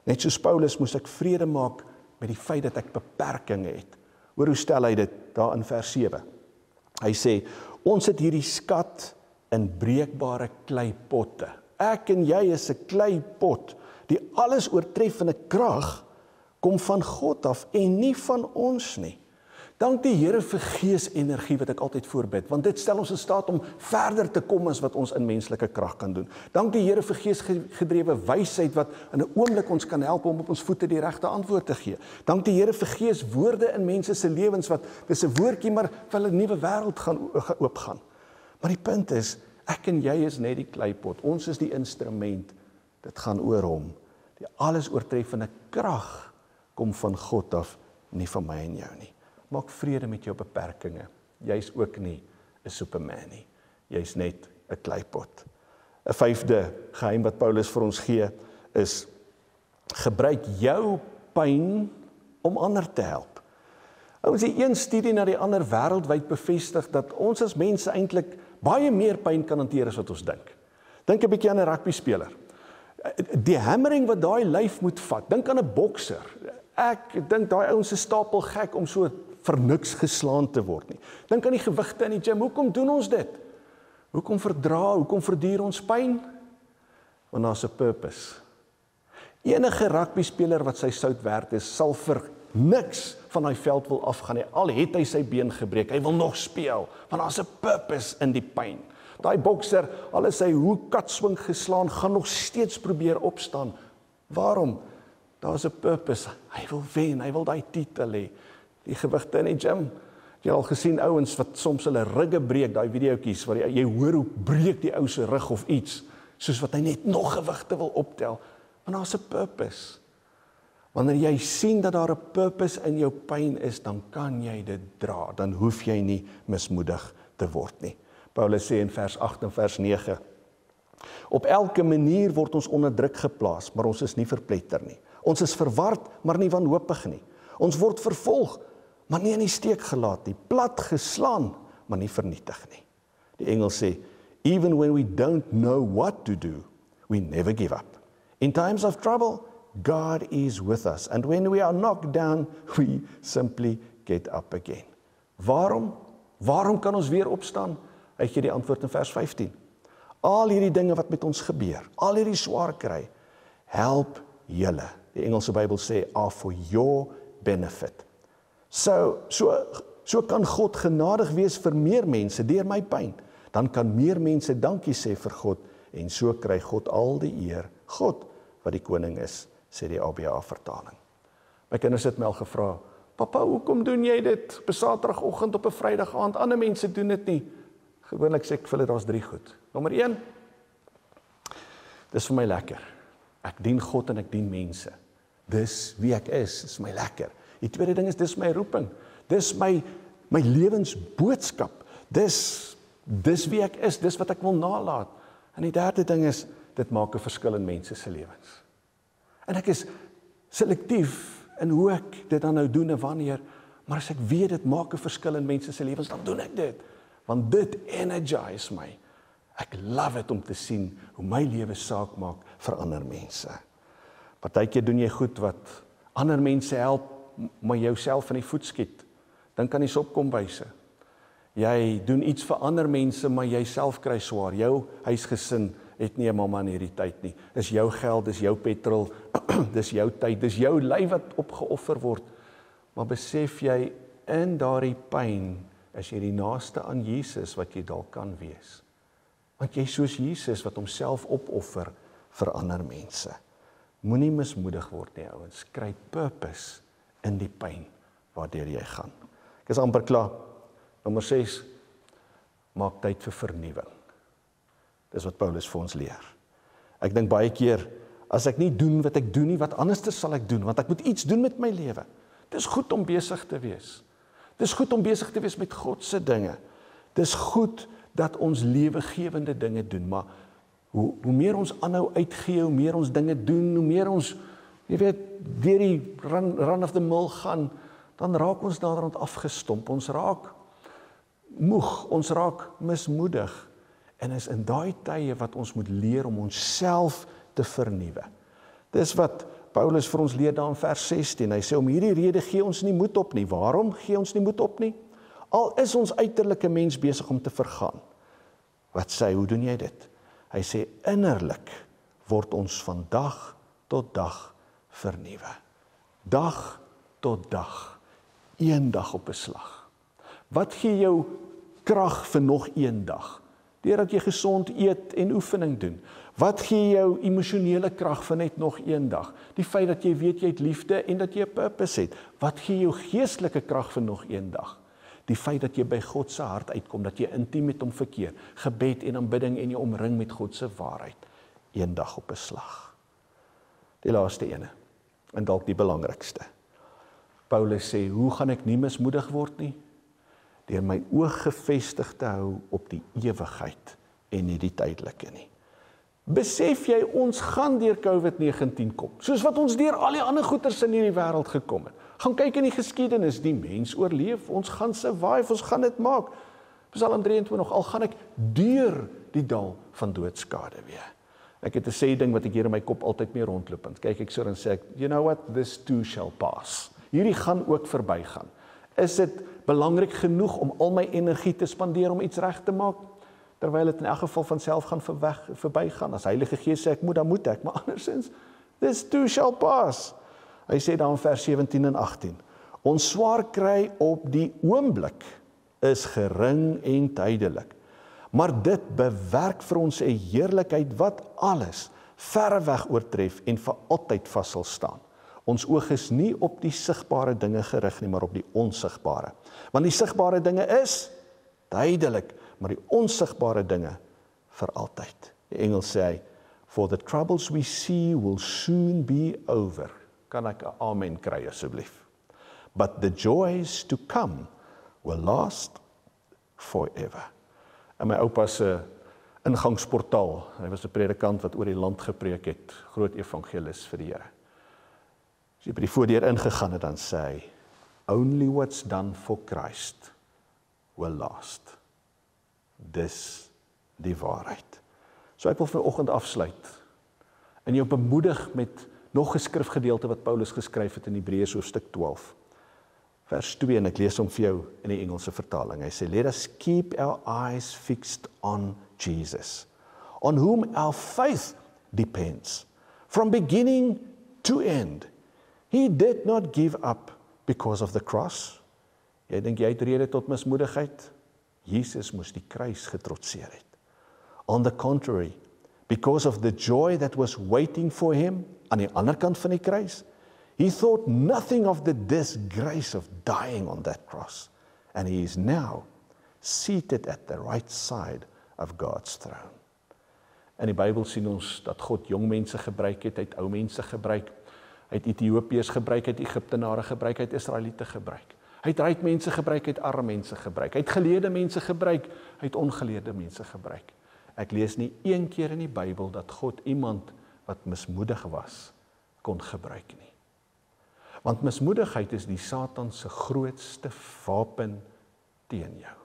Net soos Paulus moes ek vrede maak met die feit dat ek beperkings het. Hoor hoe stel hy dit daar in vers sewe. Hy sê, ons het hierdie skat in breekbare kleipotte. Ek en jy is 'n kleipot. Die alles oortreffende krag kom van God af en nie van ons nie. Dank die Here vir gees-energie wat ek altyd voorbid, want dit stel ons in staat om verder te kom as wat ons in menslike krag kan doen. Dank die Here vir geesgedrewe wysheid wat in 'n oomblik ons kan help om op ons voete die regte antwoord te gee. Dank die Here vir geeswoorde in mense se lewens wat dis 'n woordjie maar vir hulle 'n nuwe wêreld gaan oopgaan. Maar die punt is, ek en jy is net die kleipot. Ons is die instrument. Dit gaan oor hom. Die alles oortreffende krag kom van God af, nie van my en jou nie. Maak vrede met jou beperkings. Jy's ook nie 'n Superman nie. Jy's net 'n kleipot. 'n Vyfde geheim wat Paulus vir ons gee is gebruik jou pyn om ander te help. Ons het een studie na die ander wêreldwyd bevestig dat ons as mense eintlik baie meer pyn kan hanteer as wat ons dink. Dink 'n bietjie aan 'n rugby speler. Die hammering wat daai lyf moet vat. Dink aan 'n bokser. Ek dink daai ouens is stapel gek om so vir niks geslaan te word nie. Dink aan die gewigte in die gym. Hoekom doen ons dit? Hoekom verdra, hoekom verduur ons pyn? Want daar's 'n purpose. Enige rugby speler wat sy sout werd is, sal vir niks van daai veld wil afgaan nie. Al het hy sy been gebreek, hy wil nog speel, want daar's 'n purpose in die pyn. Daai bokser, al is hy hoe katswing geslaan, gaan nog steeds probeer opstaan. Waarom? Daar's 'n purpose. Hy wil wen, hy wil daai titel hê. Die gewigte in die gym. Jy al gesien ouens wat soms hulle rugge breek, daai videoetjies waar jy, jy hoor hoe breek die ou se rug of iets, soos wat hy net nog gewigte wil optel. Want daar's 'n purpose. Wanneer jy sien dat daar 'n purpose in jou pyn is, dan kan jy dit dra. Dan hoef jy nie mismoedig te word nie. Paulus sê in vers agt en vers nege, op elke manier word ons onder druk geplaas, maar ons is nie verpletter nie. Ons is verward, maar nie wanhoopig nie. Ons word vervolg, maar nie in die steek gelaat nie. Plat geslaan, maar nie vernietig nie. Die engel sê, even when we don't know what to do, we never give up. In times of trouble, God is with us. And when we are knocked down, we simply get up again. Waarom? Waarom kan ons weer opstaan? Hy gee die antwoord in vers vyftien. Al hierdie dinge wat met ons gebeur, al hierdie swaar kry, help julle. Die Engelse Bybel sê, are for your benefit. So, so, so kan God genadig wees vir meer mense deur my pyn. Dan kan meer mense dankie sê vir God en so kry God al die eer. God wat die koning is, sê die A B A vertaling. My kinders het my al gevra, papa, hoekom doen jy dit op 'n Saterdagoggend op 'n Vrydag aand? Ander mense doen dit nie. Gewoonlik sê ek vir hulle, daar's drie goed. Nommer een, dis vir my lekker. Ek dien God en ek dien mense. Dis wie ek is, dis my lekker. Die tweede ding is, dis my roeping. Dis my, my lewensboodskap. Dis, dis wie ek is, dis wat ek wil nalaat. En die derde ding is, dit maak 'n verskil in mense se lewens. En ek is selektief in hoe ek dit dan nou doen en wanneer, maar as ek weet dit maak 'n verskil in mense se lewens, dan doen ek dit. Want dit energise my. Ek love dit om te sien hoe my lewe saak maak vir ander mense. Partykeer doen jy goed wat ander mense help, maar jouself in die voet skiet. Dink aan die sopkombuise. Jy doen iets vir ander mense, maar jy self kry swaar. Jou huisgesin het nie 'n mamma in hierdie tyd nie. Dis jou geld, dis jou petrol, dis jou tyd, dis jou lewe wat opgeoffer word. Maar besef jy, in daardie pyn is jy die naaste aan Jesus wat jy dalk kan wees. Want jy soos Jesus wat homself opoffer vir ander mense. Moenie mismoedig word nie, ouens. Kry purpose in die pyn waardeur jy gaan. Ek is amper klaar. Nommer ses, maak tyd vir vernuwing. Dis wat Paulus vir ons leer. Ek dink baie keer, as ek nie doen wat ek doen nie, wat anders sal ek doen, want ek moet iets doen met my lewe. Dis goed om besig te wees. Dis goed om besig te wees met God se dinge. Dis goed dat ons lewegewende dinge doen, maar hoe, hoe meer ons aanhou uitgee, hoe meer ons dinge doen, hoe meer ons, jy weet, deur die run, run of the mill gaan, dan raak ons naderhand afgestomp, ons raak moeg, ons raak mismoedig, en is in daai tye wat ons moet leer om onsself te vernuwe. Dis wat Paulus vir ons leer daar in vers sestien. Hy sê om hierdie rede gee ons nie moed op nie. Waarom gee ons nie moed op nie? Al is ons uiterlike mens besig om te vergaan. Wat sê hy, hoe doen jy dit? Hy sê innerlik word ons van dag tot dag vernuwe. Dag tot dag. Een dag op 'n slag. Wat gee jou krag vir nog een dag? Deurdat jy gesond eet en oefening doen. Wat gee jou emosionele krag vir net nog een dag? Die feit dat jy weet jy het liefde en dat jy 'n purpose het. Wat gee jou geestelike krag vir nog een dag? Die feit dat jy by God se hart uitkom, dat jy intiem met hom verkeer, gebed en aanbidding en jy omring met God se waarheid. Een dag op 'n slag. Die laaste ene, en dalk die belangrikste. Paulus sê, hoe gaan ek nie mismoedig word nie? Deur my oog gefestig te hou op die ewigheid en nie die tydelike nie. Besef jy, ons gaan deur COVID negentien kom, soos wat ons deur al die ander goeters in hierdie wêreld gekom het. Gaan kyk in die geskiedenis, die mens oorleef, ons gaan survive, ons gaan dit maak. Psalm drieëntwintig, al gaan ek deur die dal van doodskade weer. Ek het 'n sê ding wat ek hier in my kop altyd mee rondloop, en kyk ek so en sê ek, you know what, this too shall pass. Hierdie gaan ook verbygaan. Is dit belangrik genoeg om al my energie te spandeer om iets reg te maak? Terwyl dit in elk geval van self gaan verweg, verbygaan. As Heilige Gees sê ek moet, dan moet ek, maar andersins, this too shall pass. Hy sê dan in vers sewentien en agttien, ons swaar kry op die oomblik is gering en tydelik, maar dit bewerk vir ons 'n heerlikheid wat alles verreweg oortref en vir altyd vas sal staan. Ons oog is nie op die sigbare dinge gerig nie, maar op die onsigbare. Want die sigbare dinge is tydelik, maar die onsigbare dinge vir altyd. Die engel sê hy, for the troubles we see will soon be over. Kan ek 'n amen kry asseblief? But the joys to come will last forever. En my oupa se ingangsportaal, hy was 'n predikant wat oor die land gepreek het, groot evangelis vir die Here. As jy by die voordeur ingegaan het, dan sê hy, only what's done for Christ will last. Dis die waarheid. So ek wil vanoggend afsluit en jou bemoedig met nog 'n skrifgedeelte wat Paulus geskryf het in Hebreërs hoofstuk twaalf. Vers twee, en ek lees hom vir jou in die Engelse vertaling. Hy sê, let us keep our eyes fixed on Jesus, on whom our faith depends, from beginning to end. He did not give up because of the cross. Jy dink jy het rede tot mismoedigheid? Jesus moes die kruis getrotseer het. On the contrary, because of the joy that was waiting for him, aan die ander kant van die kruis, he thought nothing of the disgrace of dying on that cross, and he is now seated at the right side of God's throne. In die Bybel sien ons dat God jong mense gebruik het, hy het ou mense gebruik, hy het Ethiopiërs gebruik, hy het Egiptenare gebruik, hy het Israeliete gebruik. Hy het ryk mense gebruik, hy het arme mense gebruik, hy het geleerde mense gebruik, hy het ongeleerde mense gebruik. Ek lees nie een keer in die Bybel dat God iemand wat mismoedig was, kon gebruik nie. Want mismoedigheid is die Satan se grootste wapen teen jou.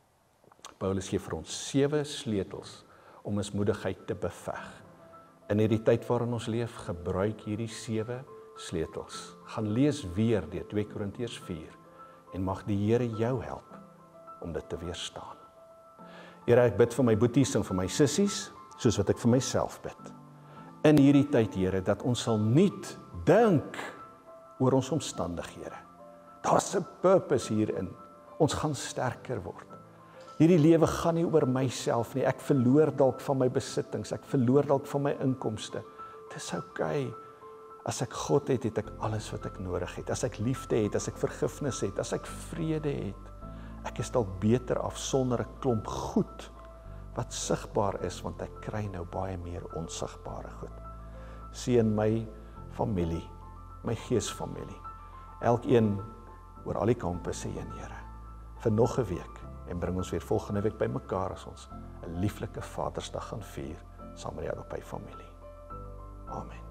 Paulus gee vir ons sewe sleutels om mismoedigheid te beveg. In hierdie tyd waarin ons leef, gebruik hierdie sewe sleutels. Gaan lees weer deur twee Korintiërs vier en mag die Here jou help om dit te weerstaan. Here, ek bid vir my boeties en vir my sissies, soos wat ek vir myself bid. In hierdie tyd, Here, dat ons sal nie dink oor ons omstandighede. Daar's 'n purpose hierin. Ons gaan sterker word. Hierdie lewe gaan nie oor myself nie. Ek verloor dalk van my besittings, ek verloor dalk van my inkomste. Dis oukei. As ek God het, het ek alles wat ek nodig het. As ek liefde het, as ek vergifnis het, as ek vrede het. Ek is dalk beter af sonder 'n klomp goed wat sigbaar is, want ek kry nou baie meer onsigbare goed. Seën my familie, my geesfamilie, elkeen oor al die kampusse heen, Here, vir nog 'n week, en bring ons weer volgende week by mekaar as ons 'n lieflike Vadersdag gaan vier, saam met die Agape familie. Amen.